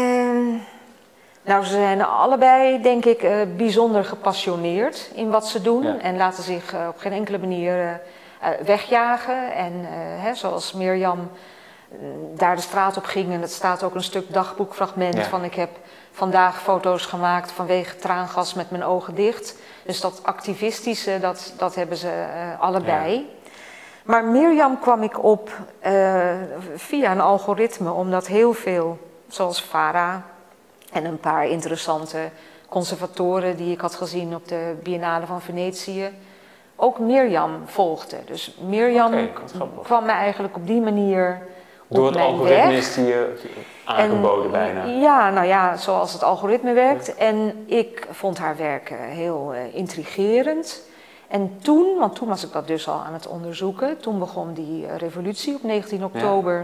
nou, ze zijn allebei denk ik uh, bijzonder gepassioneerd in wat ze doen. Ja. En laten zich uh, op geen enkele manier uh, uh, wegjagen. En uh, hè, zoals Mirjam daar de straat op ging en het staat ook een stuk dagboekfragment ja. van ik heb vandaag foto's gemaakt vanwege traangas met mijn ogen dicht. Dus dat activistische, dat, dat hebben ze uh, allebei. Ja. Maar Mirjam kwam ik op uh, via een algoritme, omdat heel veel zoals Farah en een paar interessante conservatoren die ik had gezien op de Biennale van Venetië, ook Mirjam volgde. Dus Mirjam Okay, kwam me eigenlijk op die manier op Door het mijn algoritme weg. is die je aangeboden En, bijna. Ja, nou ja, zoals het algoritme werkt. En ik vond haar werk heel uh, intrigerend. En toen, want toen was ik dat dus al aan het onderzoeken, toen begon die uh, revolutie op negentien oktober.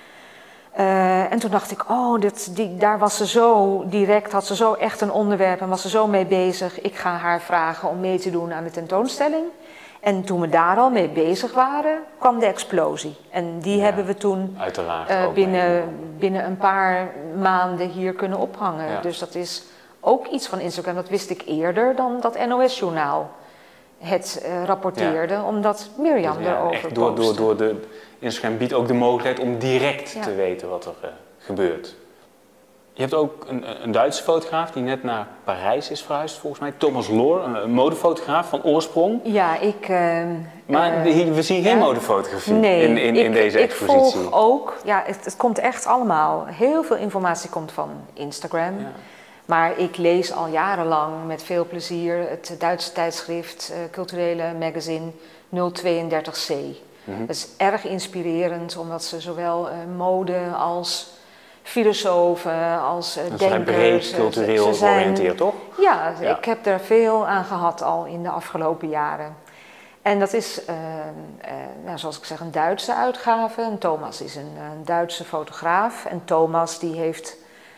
Ja. Uh, en toen dacht ik, oh, dit, die, daar was ze zo direct, had ze zo echt een onderwerp en was ze zo mee bezig. Ik ga haar vragen om mee te doen aan de tentoonstelling. En toen we daar al mee bezig waren, kwam de explosie. En die ja, hebben we toen uiteraard uh, ook binnen, binnen een paar maanden hier kunnen ophangen. Ja. Dus dat is ook iets van Instagram. Dat wist ik eerder dan dat N O S-journaal het uh, rapporteerde, ja. omdat Mirjam dus, ja, erover echt door, door, door de Instagram biedt ook de mogelijkheid om direct ja. te weten wat er uh, gebeurt. Je hebt ook een, een Duitse fotograaf die net naar Parijs is verhuisd, volgens mij. Thomas Lohr, een modefotograaf van oorsprong. Ja, ik... Uh, maar uh, we zien geen ja. modefotografie nee, in, in, ik, in deze expositie. Ik volg ook, ja, het, het komt echt allemaal. Heel veel informatie komt van Instagram. Ja. Maar ik lees al jarenlang met veel plezier het Duitse tijdschrift, uh, culturele magazine nul tweeëndertig C. Mm-hmm. Dat is erg inspirerend, omdat ze zowel uh, mode als filosofen, als uh, denkers... Ze zijn breed cultureel ze, ze zijn, georiënteerd, toch? Ja, ja, ik heb er veel aan gehad al in de afgelopen jaren. En dat is, uh, uh, nou, zoals ik zeg, een Duitse uitgave. En Thomas is een, een Duitse fotograaf. En Thomas die heeft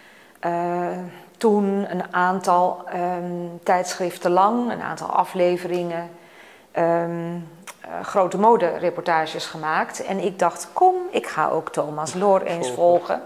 uh, toen een aantal um, tijdschriften lang, een aantal afleveringen, um, uh, grote modereportages gemaakt. En ik dacht, kom, ik ga ook Thomas Lohr eens volgen.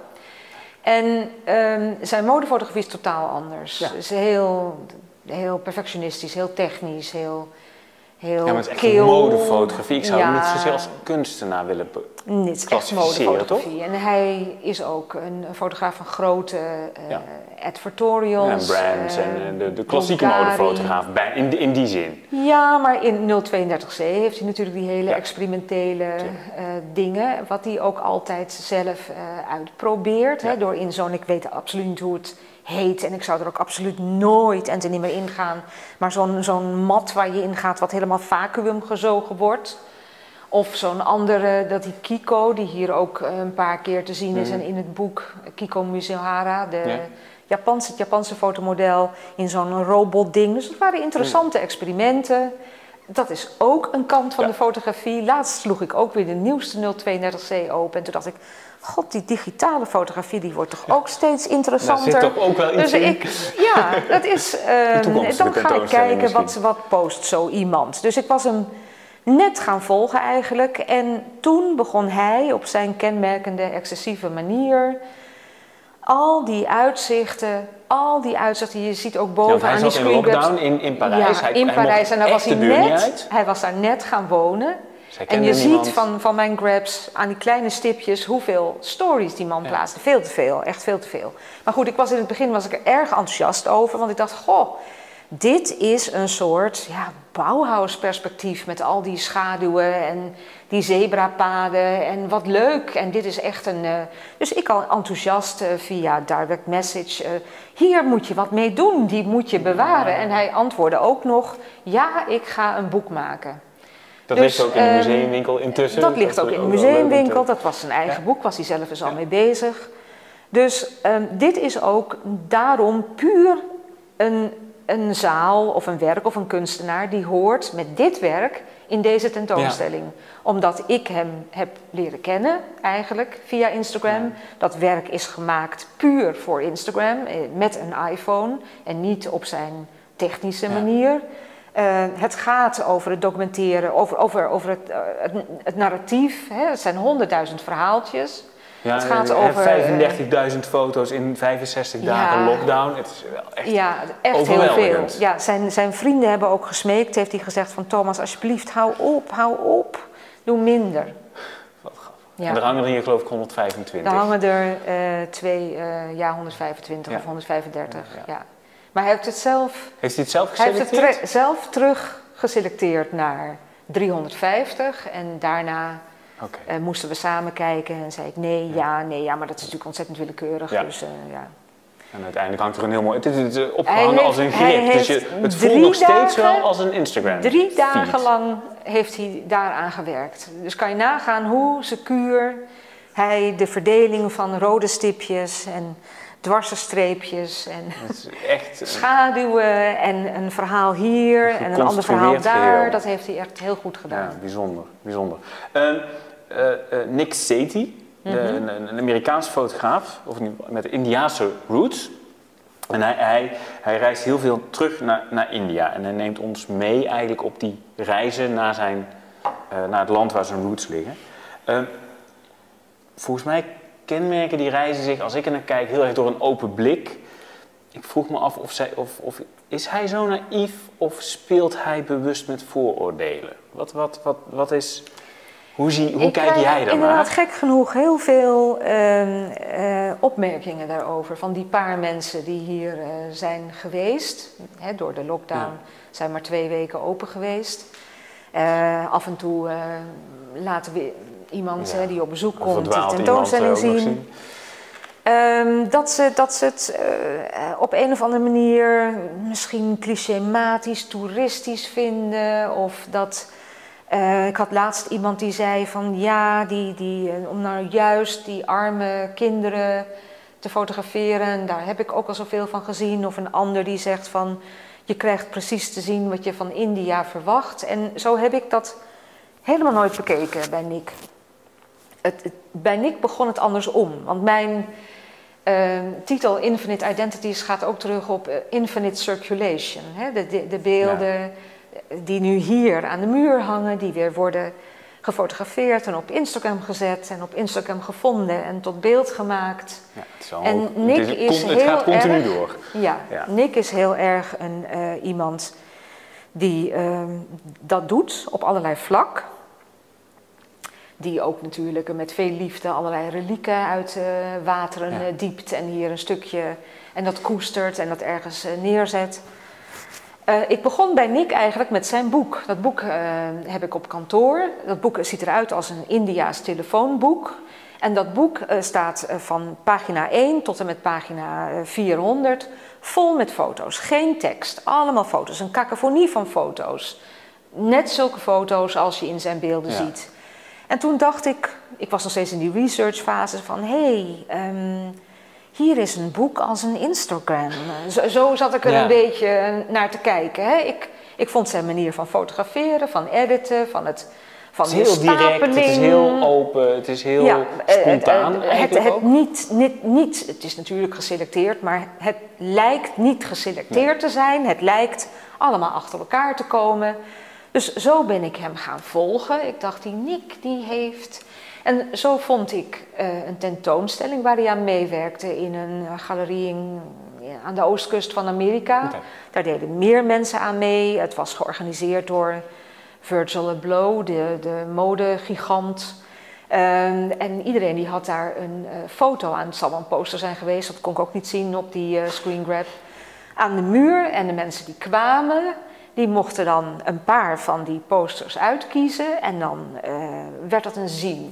En um, zijn modefotografie is totaal anders. Ja. Het is heel, heel perfectionistisch, heel technisch, heel, heel ja, maar het is echt keel. modefotografie. Ik zou ja, hem niet zozeer als kunstenaar willen nee, het is echt modefotografie. En hij is ook een fotograaf van grote uh, ja. advertorials. Ja, en brands uh, en de, de klassieke modefotograaf in, in die zin. Ja, maar in nul tweeëndertig C heeft hij natuurlijk die hele ja. experimentele uh, dingen. Wat hij ook altijd zelf uh, uitprobeert. Ja. Hè, door in zo'n, ik weet absoluut niet hoe het heet en ik zou er ook absoluut nooit en te niet meer ingaan. Maar zo'n zo'n mat waar je in gaat wat helemaal vacuüm gezogen wordt. Of zo'n andere, dat die Kiko, die hier ook een paar keer te zien is mm. en in het boek Kiko Mizuhara, de ja. Japanse, het Japanse fotomodel, in zo'n robotding. Dus dat waren interessante mm. experimenten. Dat is ook een kant van ja. de fotografie. Laatst sloeg ik ook weer de nieuwste nul tweeëndertig C open en toen dacht ik, god, die digitale fotografie die wordt toch ook steeds interessanter. Daar zit toch ook wel iets dus in. Ik, ja, dat is, uh, dan ga ik kijken wat, wat post zo iemand. Dus ik was hem net gaan volgen eigenlijk. En toen begon hij op zijn kenmerkende excessieve manier al die uitzichten, al die uitzichten, je ziet ook boven ja, aan die screengrabs. Hij zat in lockdown in, in Parijs. Ja, hij, in hij Parijs en daar was hij net, hij was daar net gaan wonen. En je ziet van, van mijn grabs aan die kleine stipjes hoeveel stories die man ja. plaatste. Veel te veel, echt veel te veel. Maar goed, ik was in het begin was ik er erg enthousiast over, want ik dacht, goh, dit is een soort ja, Bauhaus-perspectief met al die schaduwen en die zebrapaden en wat leuk. En dit is echt een... Uh, dus ik al enthousiast uh, via direct message, uh, hier moet je wat mee doen, die moet je bewaren. Ja. En hij antwoordde ook nog, ja, ik ga een boek maken. Dat dus, ligt ook in de museumwinkel intussen? Dat ligt ook in de museumwinkel, dat was zijn eigen ja. boek, was hij zelf dus al ja. mee bezig. Dus um, dit is ook daarom puur een, een zaal of een werk of een kunstenaar die hoort met dit werk in deze tentoonstelling. Ja. Omdat ik hem heb leren kennen eigenlijk via Instagram. Ja. Dat werk is gemaakt puur voor Instagram met een iPhone en niet op zijn technische ja. manier. Uh, het gaat over het documenteren, over, over, over het, uh, het, het narratief. Hè? Het zijn honderdduizend verhaaltjes. Ja, het gaat en, over vijfendertigduizend uh, foto's in vijfenzestig ja, dagen lockdown. Het is wel echt, ja, echt heel veel. Ja, zijn, zijn vrienden hebben ook gesmeekt. Heeft hij gezegd van Thomas, alsjeblieft, hou op, hou op. Doe minder. Wat grappig. Ja. En er hangen er hier geloof ik honderdvijfentwintig. Er hangen er uh, twee, uh, ja, honderdvijfentwintig ja. of honderdvijfendertig. Ja. Ja. Maar hij heeft het zelf... Heeft hij het zelf geselecteerd? Hij heeft het zelf terug geselecteerd naar driehonderdvijftig. En daarna Okay. Uh, moesten we samen kijken en zei ik nee, ja, ja nee, ja, maar dat is natuurlijk ontzettend willekeurig. Ja. Dus, uh, ja. En uiteindelijk hangt er een heel mooi... Het is opgehangen heeft, als een grip, dus je, het voelt nog dagen, steeds wel als een Instagram Drie feed. dagen lang heeft hij daaraan gewerkt. Dus kan je nagaan hoe secuur hij de verdeling van rode stipjes en dwarse streepjes en echt, schaduwen en een verhaal hier en een ander verhaal daar. Geheel. Dat heeft hij echt heel goed gedaan. Ja, bijzonder, bijzonder. Uh, uh, uh, Nick Satie. De, een, een Amerikaanse fotograaf, of met Indiase roots. En hij, hij, hij reist heel veel terug naar, naar India. En hij neemt ons mee eigenlijk op die reizen naar, zijn, uh, naar het land waar zijn roots liggen. Uh, volgens mij kenmerken die reizen zich, als ik er naar kijk, heel erg door een open blik. Ik vroeg me af of, zij, of, of is hij zo naïef of speelt hij bewust met vooroordelen? Wat, wat, wat, wat is... Hoe, zie, hoe kijk jij daarnaar? Inderdaad, gek genoeg heel veel uh, uh, opmerkingen daarover. Van die paar mensen die hier uh, zijn geweest. Hè, door de lockdown ja. zijn maar twee weken open geweest. Uh, af en toe uh, laten we iemand ja. uh, die op bezoek komt de tentoonstelling zien. zien. Um, dat, ze, dat ze het uh, op een of andere manier misschien clichématisch, toeristisch vinden. Of dat... Uh, ik had laatst iemand die zei van ja, die, die, uh, om nou juist die arme kinderen te fotograferen, daar heb ik ook al zoveel van gezien. Of een ander die zegt van je krijgt precies te zien wat je van India verwacht. En zo heb ik dat helemaal nooit bekeken bij Nick. Het, het, bij Nick begon het andersom, want mijn uh, titel Infinite Identities gaat ook terug op uh, Infinite Circulation. Hè? De, de, de beelden... Ja. Die nu hier aan de muur hangen, die weer worden gefotografeerd en op Instagram gezet en op Instagram gevonden en tot beeld gemaakt. Ja, het is al, en Nick het is, is het heel gaat continu erg, door. Ja, ja, Nick is heel erg een, uh, iemand die uh, dat doet op allerlei vlak. Die ook natuurlijk met veel liefde allerlei relieken uit uh, wateren ja. uh, diept en hier een stukje en dat koestert en dat ergens uh, neerzet. Uh, ik begon bij Nick eigenlijk met zijn boek. Dat boek uh, heb ik op kantoor. Dat boek ziet eruit als een Indiaas telefoonboek. En dat boek uh, staat uh, van pagina één tot en met pagina uh, vierhonderd vol met foto's. Geen tekst, allemaal foto's. Een cacophonie van foto's. Net zulke foto's als je in zijn beelden ja. ziet. En toen dacht ik, ik was nog steeds in die researchfase van hé... Hey, um, hier is een boek als een Instagram. Zo, zo zat ik er ja. een beetje naar te kijken. Hè. Ik, ik vond zijn manier van fotograferen, van editen, van het van het is heel direct, het is heel open, het is heel ja, spontaan. Uh, het, het, het, niet, niet, niet, het is natuurlijk geselecteerd, maar het lijkt niet geselecteerd nee. te zijn. Het lijkt allemaal achter elkaar te komen. Dus zo ben ik hem gaan volgen. Ik dacht, die Nick die heeft... En zo vond ik uh, een tentoonstelling waar hij aan meewerkte in een uh, galerie in, ja, aan de oostkust van Amerika. Okay. Daar deden meer mensen aan mee. Het was georganiseerd door Virgil Abloh, de, de modegigant. Um, en iedereen die had daar een uh, foto aan. Het zal wel een poster zijn geweest, dat kon ik ook niet zien op die uh, screen grab. Aan de muur en de mensen die kwamen... Die mochten dan een paar van die posters uitkiezen en dan uh, werd dat een zine.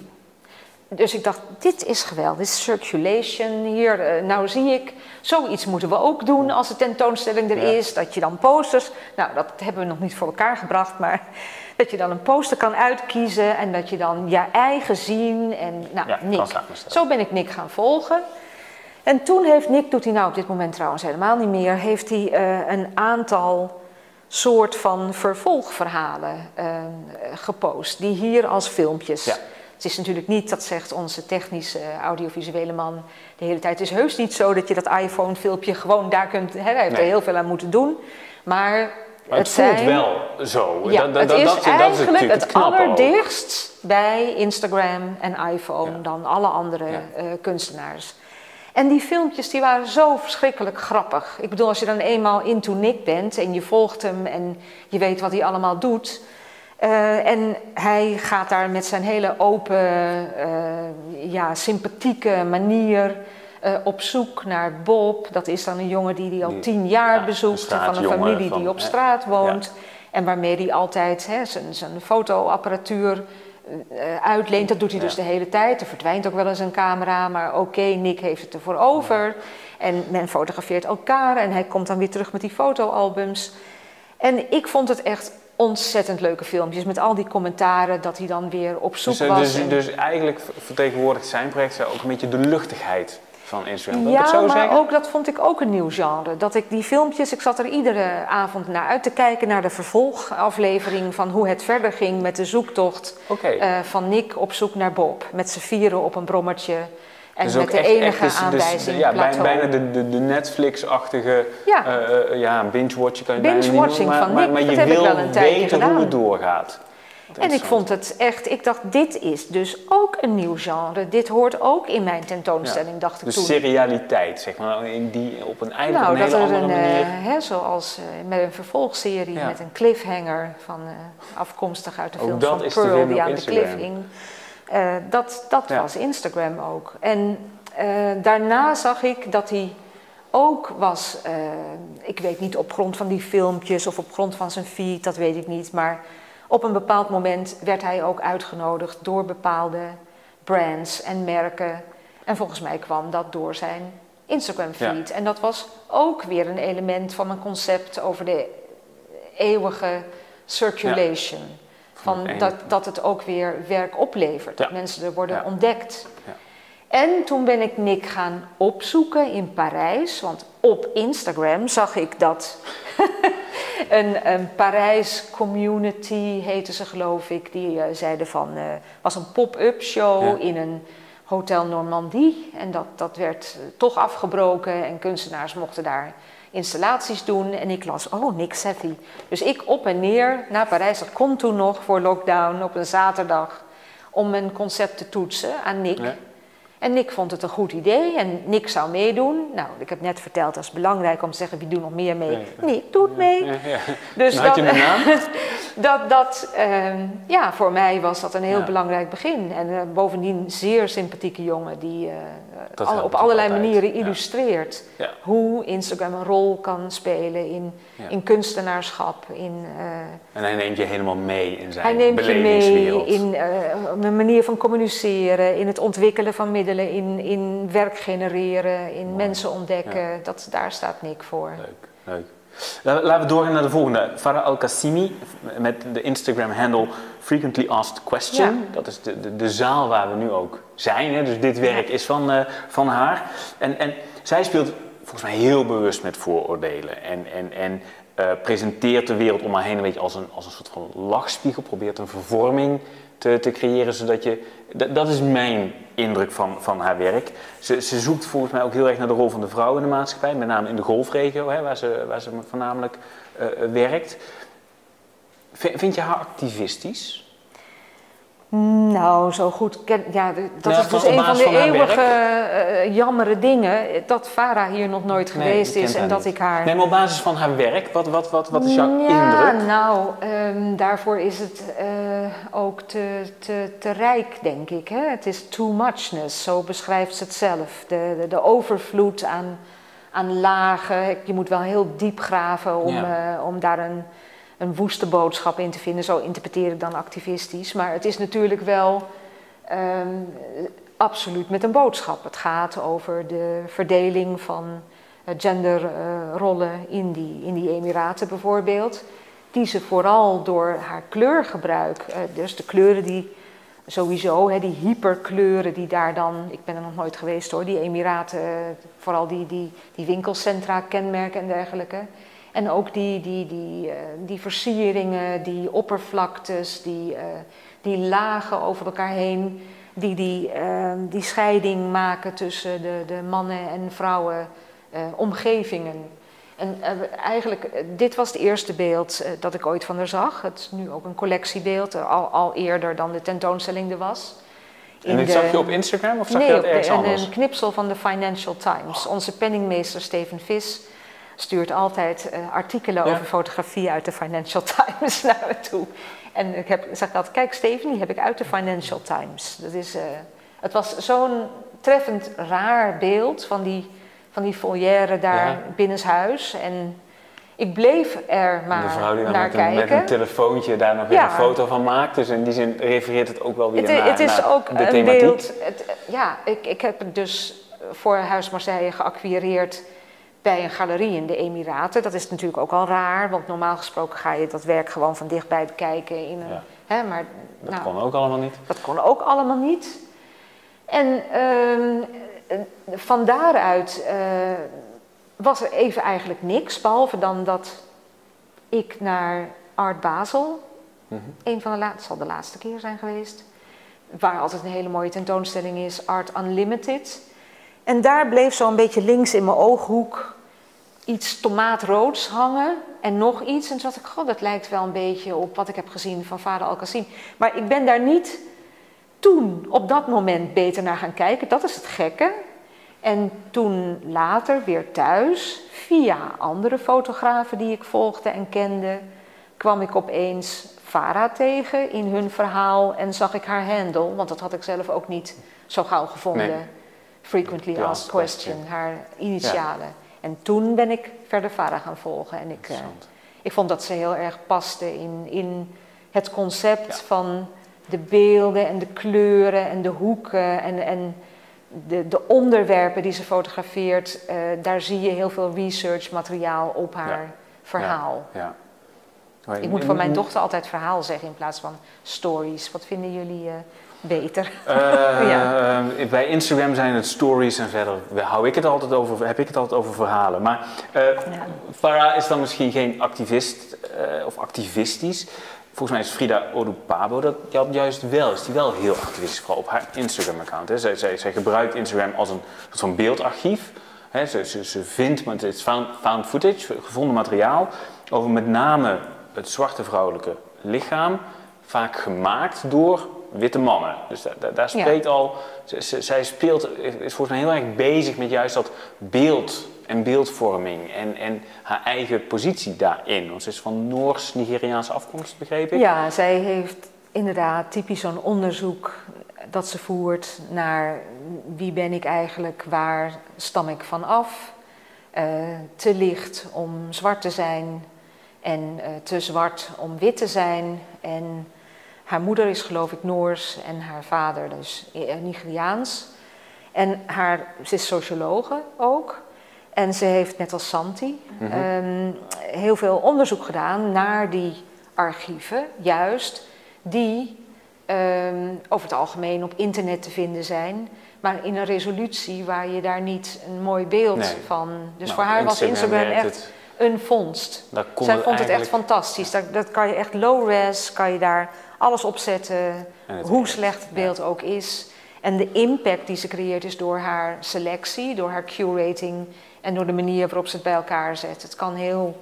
Dus ik dacht, dit is geweldig, dit is circulation hier. Uh, nou zie ik, zoiets moeten we ook doen als de tentoonstelling er ja. is. Dat je dan posters, nou dat hebben we nog niet voor elkaar gebracht, maar dat je dan een poster kan uitkiezen en dat je dan je eigen zien en nou ja, Nick. Zo ben ik Nick gaan volgen. En toen heeft Nick, doet hij nou op dit moment trouwens helemaal niet meer, heeft hij uh, een aantal... soort van vervolgverhalen uh, gepost, die hier als filmpjes. Ja. Het is natuurlijk niet, dat zegt onze technische uh, audiovisuele man de hele tijd. Het is heus niet zo dat je dat iPhone-filmpje gewoon daar kunt... Hè, hij heeft nee. er heel veel aan moeten doen, maar... Maar het, het voelt zijn, wel zo. Ja, dat, dat, het dat, is dat, eigenlijk dat is het, het allerdichtst bij Instagram en iPhone ja. dan alle andere ja. uh, kunstenaars. En die filmpjes die waren zo verschrikkelijk grappig. Ik bedoel, als je dan eenmaal into Nick bent en je volgt hem en je weet wat hij allemaal doet. Uh, en hij gaat daar met zijn hele open, uh, ja, sympathieke manier uh, op zoek naar Bob. Dat is dan een jongen die hij al tien jaar ja, bezoekt van een familie van, die op straat woont. Ja. En waarmee hij altijd hè, zijn, zijn fotoapparatuur uh, uitleent. Dat doet hij dus ja. de hele tijd. Er verdwijnt ook wel eens een camera, maar oké, okay, Nick heeft het ervoor over. Ja. En men fotografeert elkaar en hij komt dan weer terug met die fotoalbums. En ik vond het echt ontzettend leuke filmpjes met al die commentaren dat hij dan weer op zoek dus, was. Dus, en... dus eigenlijk vertegenwoordigt zijn project ook een beetje de luchtigheid van Instagram. Ja, ik zo maar zeggen? ook dat vond ik ook een nieuw genre. Dat ik die filmpjes, ik zat er iedere avond naar uit te kijken, naar de vervolgaflevering van hoe het verder ging met de zoektocht okay. uh, van Nick op zoek naar Bob. Met z'n vieren op een brommertje. En dus met de echt, enige echt, dus, aanwijzing, dus, ja, plateau. bijna de, de, de Netflix-achtige ja. uh, ja, binge-watching kan je binge-watching bijna niet noemen, maar, van Nick, maar, maar dat je heb wil ik wel een tijdje weten gedaan. hoe het doorgaat. En ik vond het echt, ik dacht, dit is dus ook een nieuw genre. Dit hoort ook in mijn tentoonstelling, ja. dacht ik dus toen. Dus serialiteit, zeg maar, in die, op een, eigenlijk nou, een hele andere een, manier. Uh, hè, zoals uh, met een vervolgserie, ja. met een cliffhanger, van, uh, afkomstig uit de film van Pearl, die aan de cliff hing. Uh, dat dat ja. was Instagram ook. En uh, daarna zag ik dat hij ook was, uh, ik weet niet op grond van die filmpjes of op grond van zijn feed, dat weet ik niet, maar op een bepaald moment werd hij ook uitgenodigd door bepaalde brands en merken. En volgens mij kwam dat door zijn Instagram feed. Ja. En dat was ook weer een element van mijn concept over de eeuwige circulation. Ja. Van dat, dat het ook weer werk oplevert, ja. dat mensen er worden ja. ontdekt. Ja. En toen ben ik Nick gaan opzoeken in Parijs, want op Instagram zag ik dat een, een Parijs community, heette ze geloof ik, die uh, zeiden van, uh, was een pop-up show ja. in een Hotel Normandie. En dat, dat werd uh, toch afgebroken en kunstenaars mochten daar installaties doen. En ik las, oh, Nick Savvy. Dus ik op en neer naar Parijs, dat kon toen nog voor lockdown op een zaterdag, om mijn concept te toetsen aan Nick. Ja. En Nick vond het een goed idee en Nick zou meedoen. Nou, ik heb net verteld, dat is belangrijk om te zeggen, wie doet nog meer mee? Nee, Nick doet mee. Ja, ja. Dus had je een naam? dat, dat uh, ja, voor mij was dat een heel ja. belangrijk begin. En uh, bovendien zeer sympathieke jongen die uh, al, op allerlei altijd. manieren illustreert ja. Ja. hoe Instagram een rol kan spelen in, ja. in kunstenaarschap. In, uh, en hij neemt je helemaal mee in zijn hij neemt belevingswereld. Je mee in uh, een manier van communiceren, in het ontwikkelen van middelen, in, in werk genereren, in Mooi. mensen ontdekken. Ja. Dat, daar staat Nick voor. Leuk, leuk. Laten we doorgaan naar de volgende. Farah Al-Qasimi met de Instagram-handle Frequently Asked Question. Ja. Dat is de, de, de zaal waar we nu ook zijn. Hè? Dus dit werk ja. is van, uh, van haar. En, en zij speelt volgens mij heel bewust met vooroordelen. En, en, en uh, presenteert de wereld om haar heen een beetje als een, als een soort van lachspiegel. Probeert een vervorming te, te creëren, zodat je... D- dat is mijn indruk van, van haar werk. Ze, ze zoekt volgens mij ook heel erg naar de rol van de vrouw in de maatschappij. Met name in de golfregio, hè, waar, ze, waar ze voornamelijk uh, werkt. V- vind je haar activistisch? Nou, zo goed. Ja, dat ja, is dus een van de van eeuwige uh, jammere dingen. Dat Farah hier nog nooit geweest nee, is en dat niet. ik haar... Nee, maar op basis van haar werk, wat, wat, wat, wat is jouw ja, indruk? Nou, um, daarvoor is het uh, ook te, te, te rijk, denk ik. Hè? Het is too muchness, zo beschrijft ze het zelf. De, de, de overvloed aan, aan lagen. Je moet wel heel diep graven om, ja. uh, om daar een... een woeste boodschap in te vinden, zo interpreteer ik dan activistisch. Maar het is natuurlijk wel um, absoluut met een boodschap. Het gaat over de verdeling van uh, genderrollen uh, in, die, in die Emiraten bijvoorbeeld. Die ze vooral door haar kleurgebruik, uh, dus de kleuren die sowieso, hè, die hyperkleuren die daar dan, ik ben er nog nooit geweest hoor, die Emiraten, uh, vooral die, die, die winkelcentra kenmerken en dergelijke. En ook die, die, die, uh, die versieringen, die oppervlaktes, die, uh, die lagen over elkaar heen, die die, uh, die scheiding maken tussen de, de mannen- en vrouwen uh, omgevingen. En uh, eigenlijk, uh, dit was het eerste beeld uh, dat ik ooit van haar zag. Het is nu ook een collectiebeeld, uh, al, al eerder dan de tentoonstelling er was. En dit de, zag je op Instagram of zag nee, je dat ergens Nee, anders? een knipsel van de Financial Times. Onze penningmeester Steven Vis stuurt altijd uh, artikelen ja. over fotografie uit de Financial Times naar me toe. En ik heb, zeg altijd, kijk Steven, die heb ik uit de Financial Times. Dat is, uh, het was zo'n treffend raar beeld van die, van die volière daar ja. binnenshuis. En ik bleef er maar de vrouw die dan naar met een, kijken. met een telefoontje daar nog weer Ja. een foto van maakt. Dus in die zin refereert het ook wel weer Het, naar, het is naar ook de een thematiek. beeld. Het, ja, ik, ik heb het dus voor Huis Marseille geacquireerd bij een galerie in de Emiraten. Dat is natuurlijk ook al raar, want normaal gesproken ga je dat werk gewoon van dichtbij bekijken. In een, Ja. hè, maar, Dat nou, kon ook allemaal niet. dat kon ook allemaal niet. En uh, van daaruit uh, was er even eigenlijk niks, behalve dan dat ik naar Art Basel, mm-hmm. een van de laatste, zal de laatste keer zijn geweest, waar altijd een hele mooie tentoonstelling is, Art Unlimited. En daar bleef zo een beetje links in mijn ooghoek iets tomaatroods hangen en nog iets. En toen dacht ik, god, dat lijkt wel een beetje op wat ik heb gezien van Vader Al-Qassim. Maar ik ben daar niet toen op dat moment beter naar gaan kijken. Dat is het gekke. En toen later weer thuis, via andere fotografen die ik volgde en kende, kwam ik opeens Farah tegen in hun verhaal en zag ik haar handle, want dat had ik zelf ook niet zo gauw gevonden. Nee. Frequently Ja, Asked Question, question. haar initialen. Ja. En toen ben ik verder Farah gaan volgen en ik, uh, ik vond dat ze heel erg paste in, in het concept ja. van de beelden en de kleuren en de hoeken en, en de, de onderwerpen die ze fotografeert. Uh, daar zie je heel veel research materiaal op haar ja. verhaal. Ja. Ja. Ik moet van mijn dochter altijd verhaal zeggen in plaats van stories. Wat vinden jullie uh, beter? Uh, ja. uh, bij Instagram zijn het stories en verder hou ik het altijd over, heb ik het altijd over verhalen. Maar uh, ja. Farah is dan misschien geen activist uh, of activistisch. Volgens mij is Frida Odupabo dat juist wel, is die wel heel activistisch, vooral op haar Instagram-account. Hè. Zij, zij, zij gebruikt Instagram als een soort van beeldarchief. Hè. Ze, ze, ze vindt, maar het is found, found footage, gevonden materiaal, over met name het zwarte vrouwelijke lichaam, vaak gemaakt door witte mannen. Dus daar, daar, daar spreekt ja. al, z, zij speelt, is volgens mij heel erg bezig met juist dat beeld en beeldvorming en, en haar eigen positie daarin. Want ze is van Noors-Nigeriaanse afkomst, begreep ik. Ja, zij heeft inderdaad typisch zo'n onderzoek dat ze voert naar wie ben ik eigenlijk, waar stam ik van af. Uh, te licht om zwart te zijn en uh, te zwart om wit te zijn. En haar moeder is geloof ik Noors en haar vader dus Nigeriaans. En haar, ze is sociologe ook. En ze heeft net als Santi mm-hmm. um, heel veel onderzoek gedaan naar die archieven, juist, die um, over het algemeen op internet te vinden zijn, maar in een resolutie waar je daar niet een mooi beeld nee. van... Dus nou, voor haar was Instagram echt het. een vondst. Zij vond eigenlijk... het echt fantastisch. Dat, dat kan je echt low-res, kan je daar alles op zetten, hoe slecht het beeld ja. ook is. En de impact die ze creëert is door haar selectie, door haar curating en door de manier waarop ze het bij elkaar zet. Het kan heel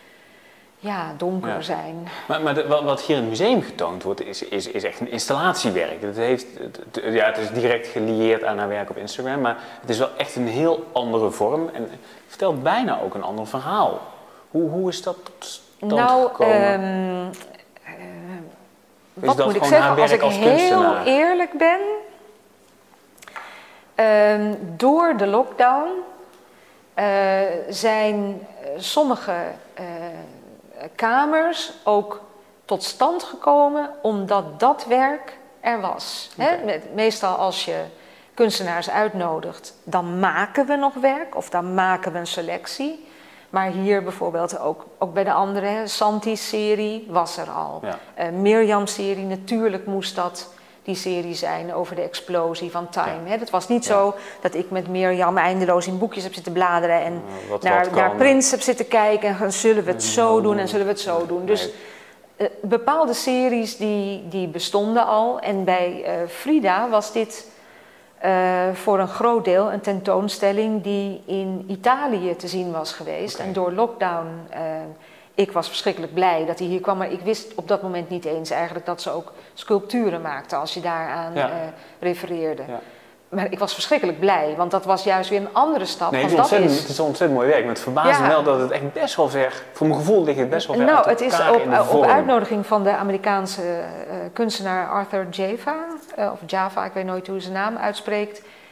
ja, donker ja. zijn. Maar, maar de, wat hier in het museum getoond wordt, is, is, is echt een installatiewerk. Het, heeft, het, ja, het is direct gelieerd aan haar werk op Instagram, maar het is wel echt een heel andere vorm. En het vertelt bijna ook een ander verhaal. Hoe, hoe is dat tot stand nou, gekomen? Um, uh, wat moet ik zeggen, als ik als heel eerlijk ben... Um, door de lockdown uh, zijn sommige uh, kamers ook tot stand gekomen omdat dat werk er was. Okay. Hè? Meestal als je kunstenaars uitnodigt, dan maken we nog werk of dan maken we een selectie. Maar hier bijvoorbeeld ook, ook bij de andere, Santi's serie was er al. Ja. Uh, Mirjam's serie, natuurlijk moest dat... die serie zijn over de explosie van Time. Ja. Het was niet ja. zo dat ik met Mirjam eindeloos in boekjes heb zitten bladeren en uh, wat, naar, wat naar Prins heb zitten kijken en zullen we het zo doen en zullen we het zo doen. Dus uh, bepaalde series die, die bestonden al en bij uh, Frida was dit uh, voor een groot deel een tentoonstelling die in Italië te zien was geweest. Okay. En door lockdown... Uh, Ik was verschrikkelijk blij dat hij hier kwam, maar ik wist op dat moment niet eens eigenlijk dat ze ook sculpturen maakten als je daaraan ja. uh, refereerde. Ja. Maar ik was verschrikkelijk blij, want dat was juist weer een andere stap. Nee, het, is dat is... het is een ontzettend mooi werk, maar het verbaast me ja. wel dat het echt best wel ver, voor mijn gevoel ligt het best wel ver nou, uit het is elkaar op, in de vorm. op uitnodiging van de Amerikaanse uh, kunstenaar Arthur Java, uh, of Java, ik weet nooit hoe zijn naam uitspreekt,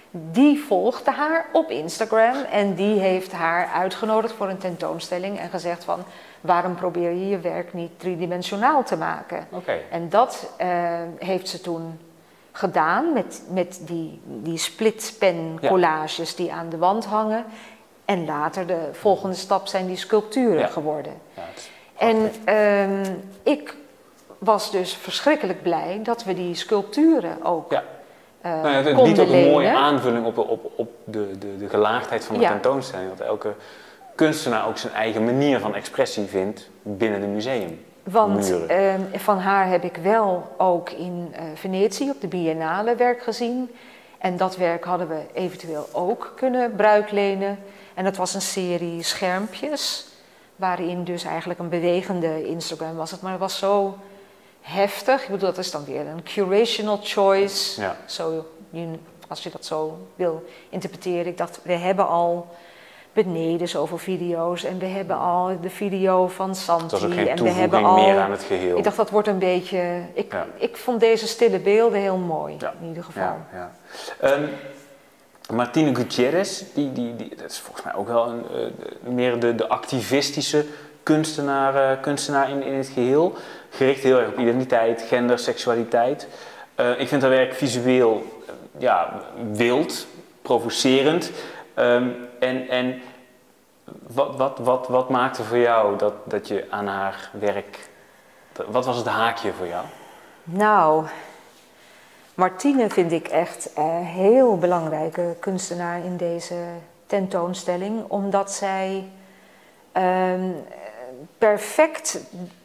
die volgde haar op Instagram en die heeft haar uitgenodigd voor een tentoonstelling en gezegd van waarom probeer je je werk niet driedimensionaal te maken? Okay. En dat uh, heeft ze toen gedaan met, met die, die splitpen collages ja. die aan de wand hangen. En later de volgende stap zijn die sculpturen ja. geworden. Ja, en uh, ik was dus verschrikkelijk blij dat we die sculpturen ook ja. uh, nou ja, het konden biedt ook een mooie aanvulling op, op, op de, de, de gelaagdheid van de ja. tentoonstelling. Dat elke kunstenaar ook zijn eigen manier van expressie vindt binnen de museum. Want uh, van haar heb ik wel ook in uh, Venetië op de Biennale werk gezien. En dat werk hadden we eventueel ook kunnen bruiklenen. En dat was een serie schermpjes, waarin dus eigenlijk een bewegende Instagram was het. Maar het was zo heftig. Ik bedoel, dat is dan weer een curational choice. Ja. Zo, als je dat zo wil interpreteren. Ik dacht, we hebben al beneden zoveel video's en we hebben al de video van Santi. Dat was ook geen en we hebben al meer aan het geheel. Ik dacht, dat wordt een beetje. Ik, ja. ik vond deze stille beelden heel mooi, ja. in ieder geval. Ja, ja. Um, Martine Gutierrez, die, die, die, dat is volgens mij ook wel een, uh, meer de, de activistische kunstenaar, uh, kunstenaar in, in het geheel. Gericht heel erg op identiteit, gender, seksualiteit. Uh, ik vind haar werk visueel uh, ja, wild, provocerend. Um, en en wat, wat, wat, wat maakte voor jou dat, dat je aan haar werk... Wat was het haakje voor jou? Nou, Martine vind ik echt een heel belangrijke kunstenaar in deze tentoonstelling. Omdat zij um, perfect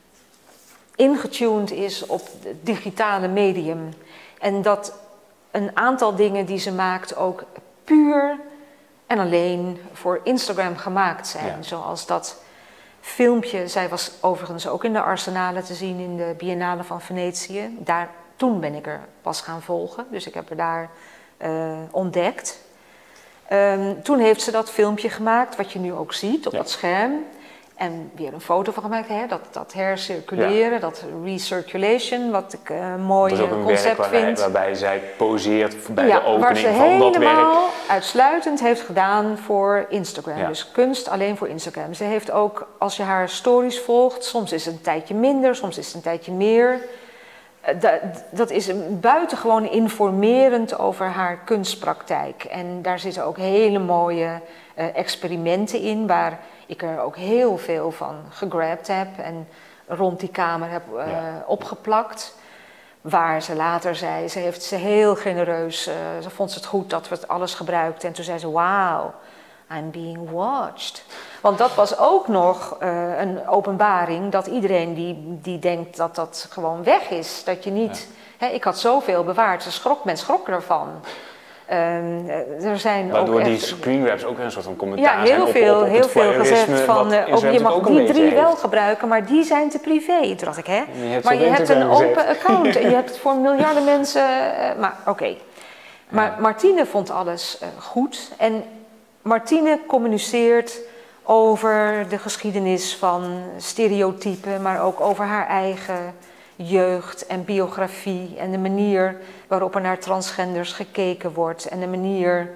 ingetuned is op het digitale medium. En dat een aantal dingen die ze maakt ook puur en alleen voor Instagram gemaakt zijn. Ja. Zoals dat filmpje, zij was overigens ook in de Arsenale te zien in de Biennale van Venetië. Daar, toen ben ik er pas gaan volgen, dus ik heb haar daar uh, ontdekt. Um, toen heeft ze dat filmpje gemaakt, wat je nu ook ziet op ja. dat scherm. En weer een foto van gemaakt, hè? Dat, dat hercirculeren, ja. dat recirculation, wat ik een uh, mooi concept vind. Dat is ook een werk waarbij, waarbij zij poseert bij ja, de opening van dat werk. Waar ze helemaal uitsluitend heeft gedaan voor Instagram. Ja. Dus kunst alleen voor Instagram. Ze heeft ook, als je haar stories volgt, soms is het een tijdje minder, soms is het een tijdje meer. Dat, dat is buitengewoon informerend over haar kunstpraktijk. En daar zitten ook hele mooie uh, experimenten in, waar ik er ook heel veel van gegrabt heb en rond die kamer heb uh, ja. opgeplakt. Waar ze later zei, ze heeft ze heel genereus, uh, ze vond ze het goed dat we het alles gebruikten. En toen zei ze, wow, I'm being watched. Want dat was ook nog uh, een openbaring, dat iedereen die, die denkt dat dat gewoon weg is. Dat je niet, ja. hè, ik had zoveel bewaard, ze schrok, men schrok ervan. Um, er zijn Waardoor ook die echt, screengrabs ook een soort van commentaar ja, heel zijn veel, op, op, op heel veel gezegd van, uh, ook, je mag die drie heeft. wel gebruiken, maar die zijn te privé. Toen dacht ik, hè? Je maar je hebt een open gezegd. account en je hebt het voor miljarden mensen, uh, maar oké. Okay. Maar ja. Martine vond alles uh, goed en Martine communiceert over de geschiedenis van stereotypen, maar ook over haar eigen jeugd en biografie en de manier waarop er naar transgenders gekeken wordt en de manier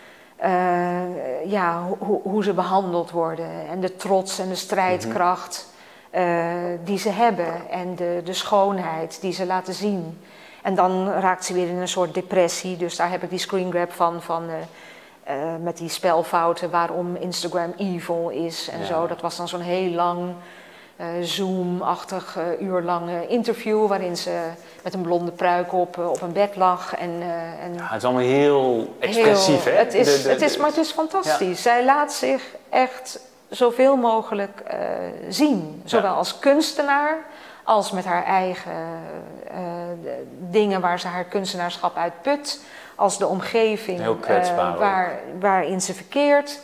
uh, ja, ho hoe ze behandeld worden en de trots en de strijdkracht uh, die ze hebben en de, de schoonheid die ze laten zien. En dan raakt ze weer in een soort depressie, dus daar heb ik die screengrab van, van uh, uh, met die spelfouten waarom Instagram evil is en ja. zo. Dat was dan zo'n heel lang Uh, Zoom-achtig uh, uurlange interview waarin ze met een blonde pruik op, uh, op een bed lag. En, uh, en ja, het is allemaal heel expressief, heel, hè? Het is, de, de, het is, maar het is fantastisch. Ja. Zij laat zich echt zoveel mogelijk uh, zien. Zowel ja. als kunstenaar als met haar eigen uh, dingen waar ze haar kunstenaarschap uit put. Als de omgeving uh, waar, waarin ze verkeert.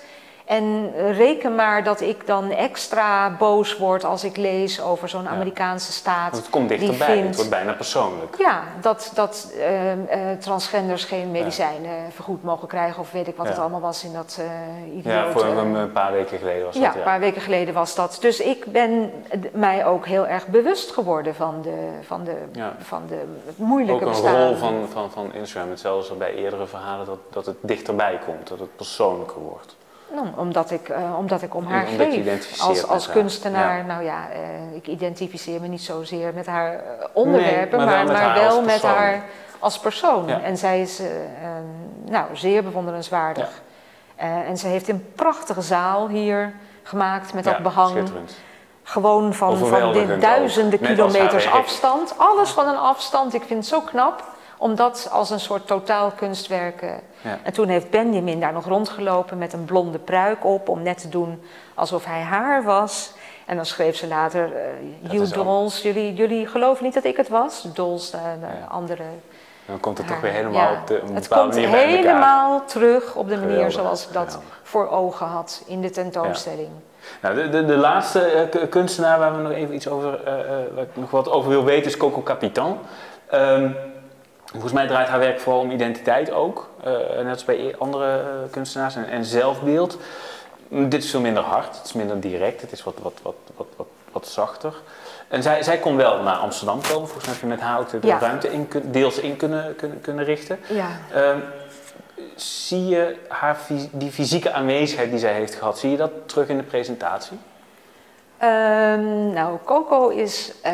En reken maar dat ik dan extra boos word als ik lees over zo'n Amerikaanse staat. Want het komt dichterbij, vindt, het wordt bijna persoonlijk. Ja, dat, dat uh, uh, transgenders geen medicijnen ja. vergoed mogen krijgen of weet ik wat ja. het allemaal was in dat uh, idiote... Ja, voor een, een paar weken geleden was dat. Ja, een paar weken geleden was dat. Dus ik ben mij ook heel erg bewust geworden van, de, van, de, ja. van de, het moeilijke ook een bestaan. rol van, van, van Instagram, hetzelfde als bij eerdere verhalen, dat, dat het dichterbij komt, dat het persoonlijker wordt. Nou, omdat, ik, uh, omdat ik om haar omdat geef, als, als kunstenaar. Ja. Nou ja, uh, ik identificeer me niet zozeer met haar uh, onderwerpen, nee, maar, maar, maar wel met haar als persoon. Ja. En zij is uh, uh, nou, zeer bewonderenswaardig. Ja. Uh, en ze heeft een prachtige zaal hier gemaakt met ja, dat behang. Gewoon van, van de duizenden kilometers afstand. Alles van een afstand. Ik vind het zo knap. Om dat als een soort totaal kunstwerk... Uh, ja. En toen heeft Benjamin daar nog rondgelopen met een blonde pruik op... om net te doen alsof hij haar was. En dan schreef ze later... Uh, you dolls, ook... jullie, jullie geloven niet dat ik het was? Dolls, de, de ja. andere... Dan komt het haar. toch weer helemaal ja. op de Het komt helemaal terug op de manier Geweldig. zoals ik dat Geweldig. voor ogen had in de tentoonstelling. Ja. Nou, de, de, de laatste uh, kunstenaar waar we nog even iets over... Uh, uh, waar ik nog wat over wil weten is Coco Capitan. Um, Volgens mij draait haar werk vooral om identiteit ook, uh, net als bij andere uh, kunstenaars, en, en zelfbeeld. Dit is veel minder hard, het is minder direct, het is wat, wat, wat, wat, wat, wat zachter. En zij, zij kon wel naar Amsterdam komen, volgens mij heb je met haar ook de, de ja. ruimte in, deels in kunnen, kunnen, kunnen richten. Ja. Uh, zie je haar, die fysieke aanwezigheid die zij heeft gehad, zie je dat terug in de presentatie? Uh, nou, Coco is... Uh...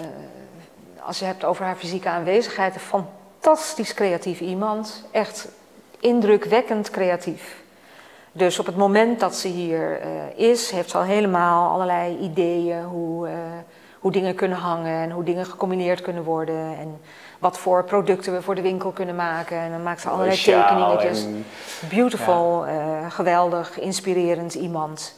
Als je hebt over haar fysieke aanwezigheid, een fantastisch creatief iemand. Echt indrukwekkend creatief. Dus op het moment dat ze hier uh, is, heeft ze al helemaal allerlei ideeën hoe, uh, hoe dingen kunnen hangen en hoe dingen gecombineerd kunnen worden. En wat voor producten we voor de winkel kunnen maken. En dan maakt ze allerlei tekeningetjes. En... Beautiful, ja. uh, geweldig, inspirerend iemand.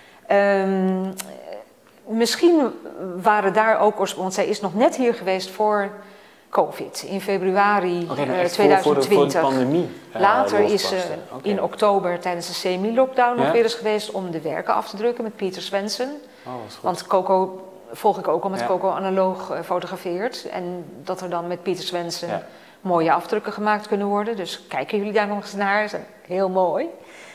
Um, Misschien waren daar ook, want zij is nog net hier geweest voor COVID, in februari okay, uh, tweeduizend twintig. Voor de, voor de pandemie. Uh, Later is ze okay. in oktober tijdens de semi-lockdown ja? nog weer eens geweest om de werken af te drukken met Pieter Swensen. Oh, want Coco volg ik ook al met ja. Coco analoog uh, fotografeert. En dat er dan met Pieter Swensen ja. mooie afdrukken gemaakt kunnen worden. Dus kijken jullie daar nog eens naar, dat is heel mooi.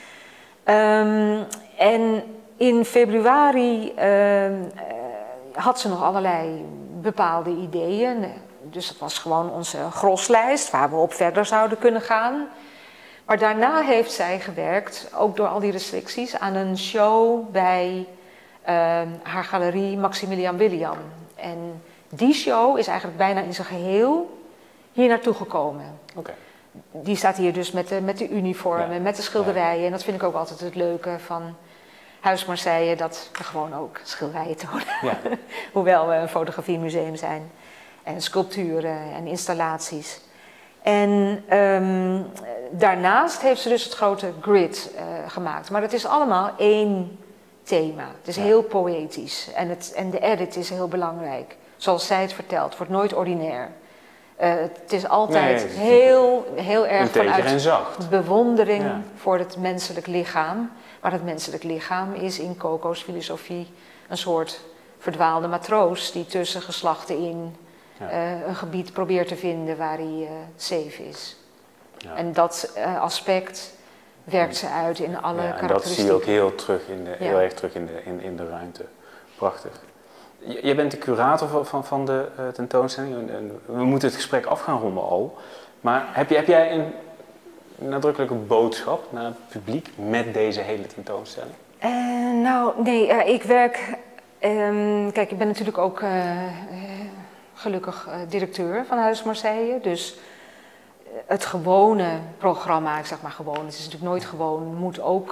Um, en... In februari uh, uh, had ze nog allerlei bepaalde ideeën. Dus dat was gewoon onze groslijst waar we op verder zouden kunnen gaan. Maar daarna heeft zij gewerkt, ook door al die restricties, aan een show bij uh, haar galerie Maximilian William. En die show is eigenlijk bijna in zijn geheel hier naartoe gekomen. Okay. Die staat hier dus met de, met de uniformen, ja. met de schilderijen. En dat vind ik ook altijd het leuke van... Huis Marseille, dat we gewoon ook schilderijen tonen. Ja. Hoewel we een fotografiemuseum zijn. En sculpturen en installaties. En um, daarnaast heeft ze dus het grote grid uh, gemaakt. Maar het is allemaal één thema. Het is ja. heel poëtisch. En, het, en de edit is heel belangrijk. Zoals zij het vertelt. Het wordt nooit ordinair. Uh, het is altijd nee, heel, heel erg vanuit bewondering ja. voor het menselijk lichaam. Maar het menselijk lichaam is in Coco's filosofie een soort verdwaalde matroos die tussen geslachten in ja. uh, een gebied probeert te vinden waar hij uh, safe is. Ja. En dat uh, aspect werkt ze uit in alle ja, karakteristieken. En dat zie je ook heel, terug in de, ja. heel erg terug in de, in, in de ruimte. Prachtig. Jij bent de curator van, van, van de uh, tentoonstelling. En we moeten het gesprek af gaan ronden al. Maar heb, je, heb jij een nadrukkelijke boodschap naar het publiek met deze hele tentoonstelling? Uh, nou, nee, uh, ik werk... Um, kijk, ik ben natuurlijk ook uh, uh, gelukkig uh, directeur van Huis Marseille. Dus uh, het gewone programma, ik zeg maar gewoon, het is natuurlijk nooit gewoon, moet ook...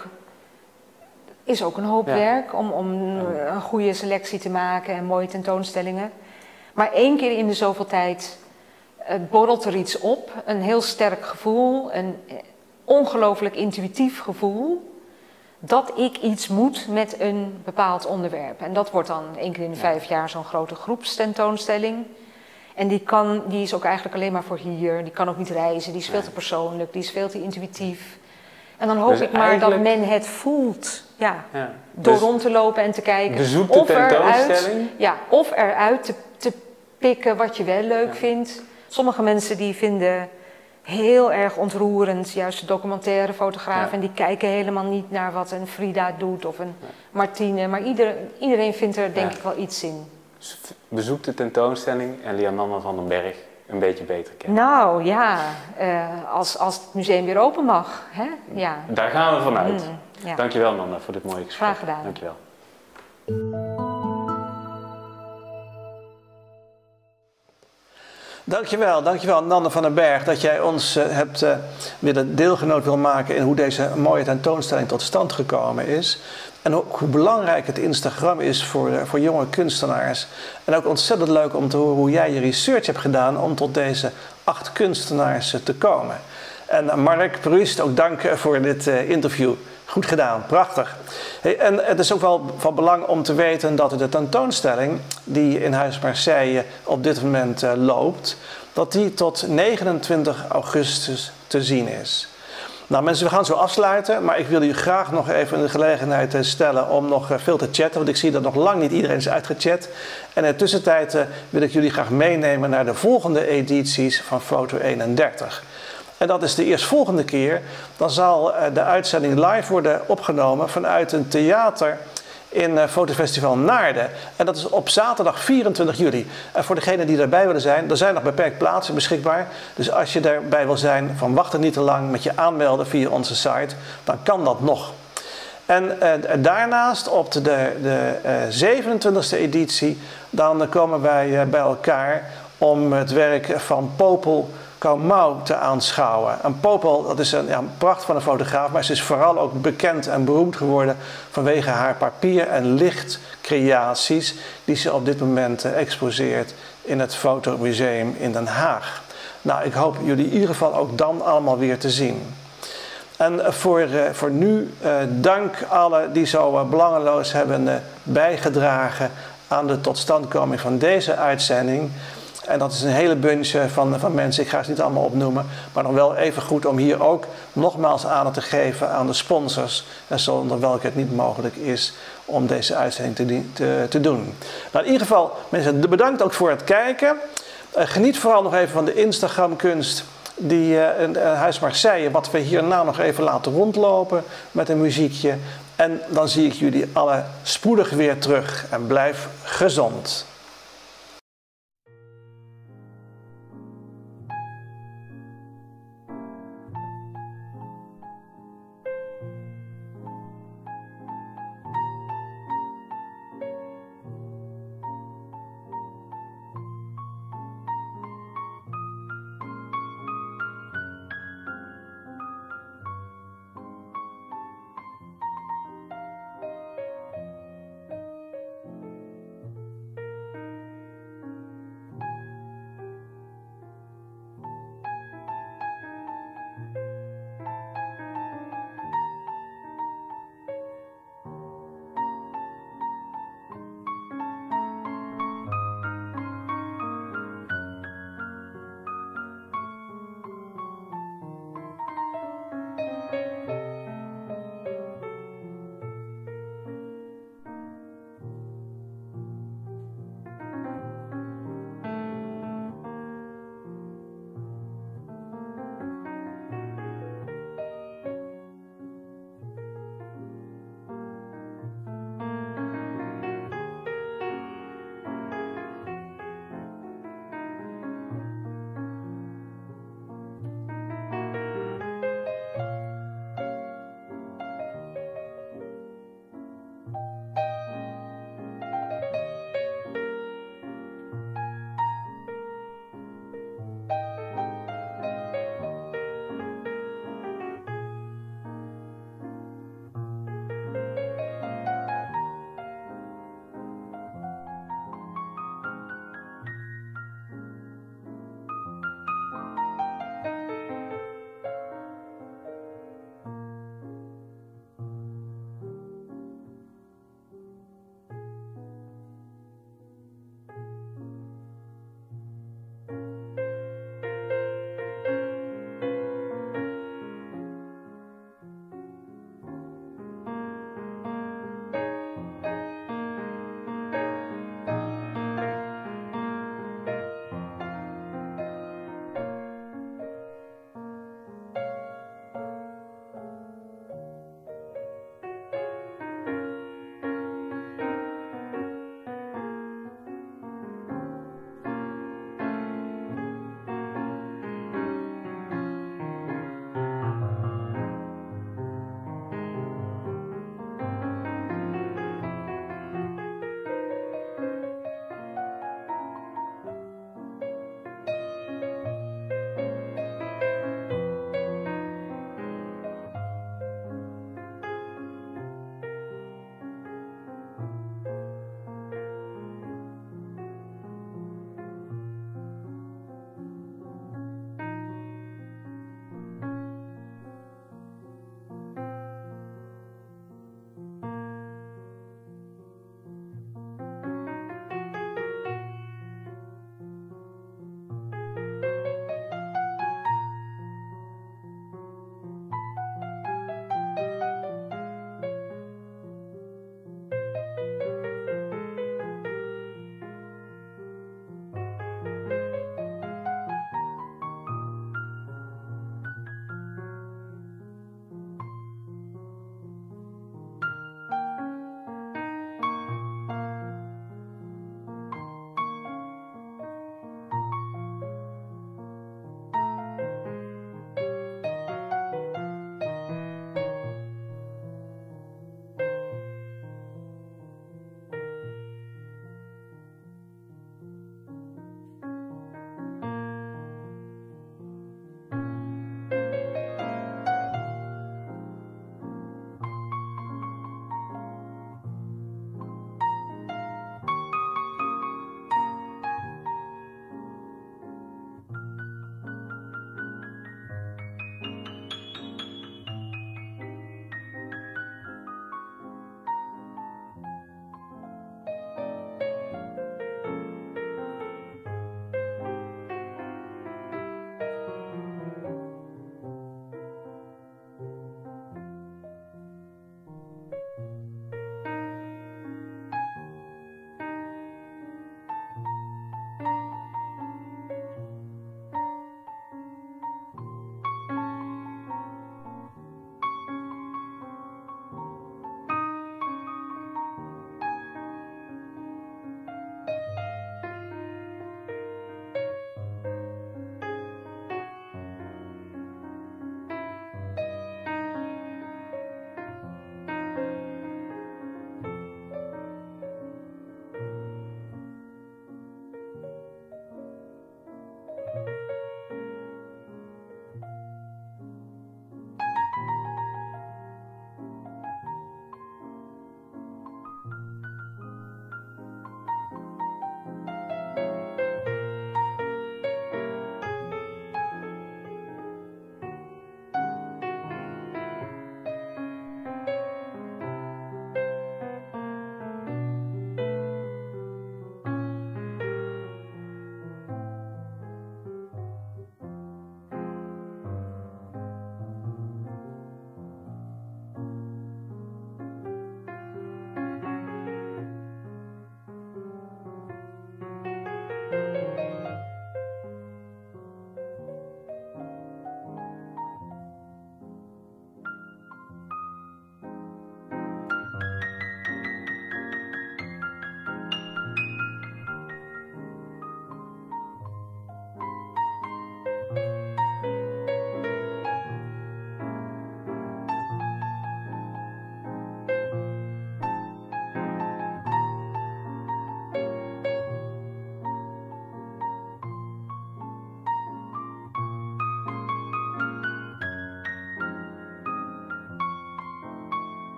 is ook een hoop ja. werk om, om ja. een goede selectie te maken en mooie tentoonstellingen. Maar één keer in de zoveel tijd uh, borrelt er iets op. Een heel sterk gevoel, een ongelooflijk intuïtief gevoel. Dat ik iets moet met een bepaald onderwerp. En dat wordt dan één keer in de vijf jaar zo'n grote groepstentoonstelling. En die, kan, die is ook eigenlijk alleen maar voor hier. Die kan ook niet reizen, die is veel te persoonlijk, die is veel te intuïtief. En dan hoop Dus ik maar eigenlijk- dat men het voelt. Ja. Ja. Door Dus rond te lopen en te kijken. bezoek de Of eruit, tentoonstelling. ja, of eruit te, te pikken wat je wel leuk Ja. vindt. Sommige mensen die vinden heel erg ontroerend, juist de documentaire fotografen. Ja. En die kijken helemaal niet naar wat een Frida doet of een Martine. Maar ieder, iedereen vindt er denk Ja. ik wel iets in. Dus bezoek de tentoonstelling en leer Nanne van den Berg een beetje beter kennen. Nou ja, uh, als, als het museum weer open mag. Hè? Ja. Daar gaan we vanuit. Mm, ja. Dankjewel Nanne voor dit mooie gesprek. Graag gedaan. Dankjewel. Dankjewel, dankjewel Nanne van den Berg dat jij ons uh, hebt uh, weer een deelgenoot wil maken in hoe deze mooie tentoonstelling tot stand gekomen is. En ook hoe belangrijk het Instagram is voor, uh, voor jonge kunstenaars. En ook ontzettend leuk om te horen hoe jij je research hebt gedaan om tot deze acht kunstenaars uh, te komen. En uh, Mark Pruist, ook dank uh, voor dit uh, interview. Goed gedaan, prachtig. Hey, en het is ook wel van belang om te weten dat de tentoonstelling die in Huis Marseille op dit moment uh, loopt, dat die tot negenentwintig augustus te zien is. Nou mensen, we gaan zo afsluiten, maar ik wil u graag nog even de gelegenheid uh, stellen om nog uh, veel te chatten, want ik zie dat nog lang niet iedereen is uitgechat. En in de tussentijd uh, wil ik jullie graag meenemen naar de volgende edities van Foto eenendertig. En dat is de eerstvolgende keer. Dan zal de uitzending live worden opgenomen vanuit een theater in Fotofestival Naarden. En dat is op zaterdag vierentwintig juli. En voor degenen die daarbij willen zijn, er zijn nog beperkt plaatsen beschikbaar. Dus als je daarbij wil zijn, van wacht er niet te lang met je aanmelden via onze site, dan kan dat nog. En uh, daarnaast op de, de uh, zevenentwintigste editie, dan komen wij uh, bij elkaar om het werk van Popel Caumau te aanschouwen. En Popel, dat is een, ja, een pracht van een fotograaf, maar ze is vooral ook bekend en beroemd geworden vanwege haar papier- en lichtcreaties die ze op dit moment uh, exposeert in het Fotomuseum in Den Haag. Nou, ik hoop jullie in ieder geval ook dan allemaal weer te zien. En voor, uh, voor nu, uh, dank allen die zo uh, belangeloos hebben uh, bijgedragen aan de totstandkoming van deze uitzending. En dat is een hele bunch van, van mensen, ik ga ze niet allemaal opnoemen, maar nog wel even goed om hier ook nogmaals aandacht te geven aan de sponsors, en zonder welke het niet mogelijk is om deze uitzending te, te, te doen. Nou, in ieder geval, mensen, bedankt ook voor het kijken. Uh, geniet vooral nog even van de Instagram-kunst die uh, in uh, Huis Marseille, wat we hierna nog even laten rondlopen met een muziekje. En dan zie ik jullie alle spoedig weer terug en blijf gezond.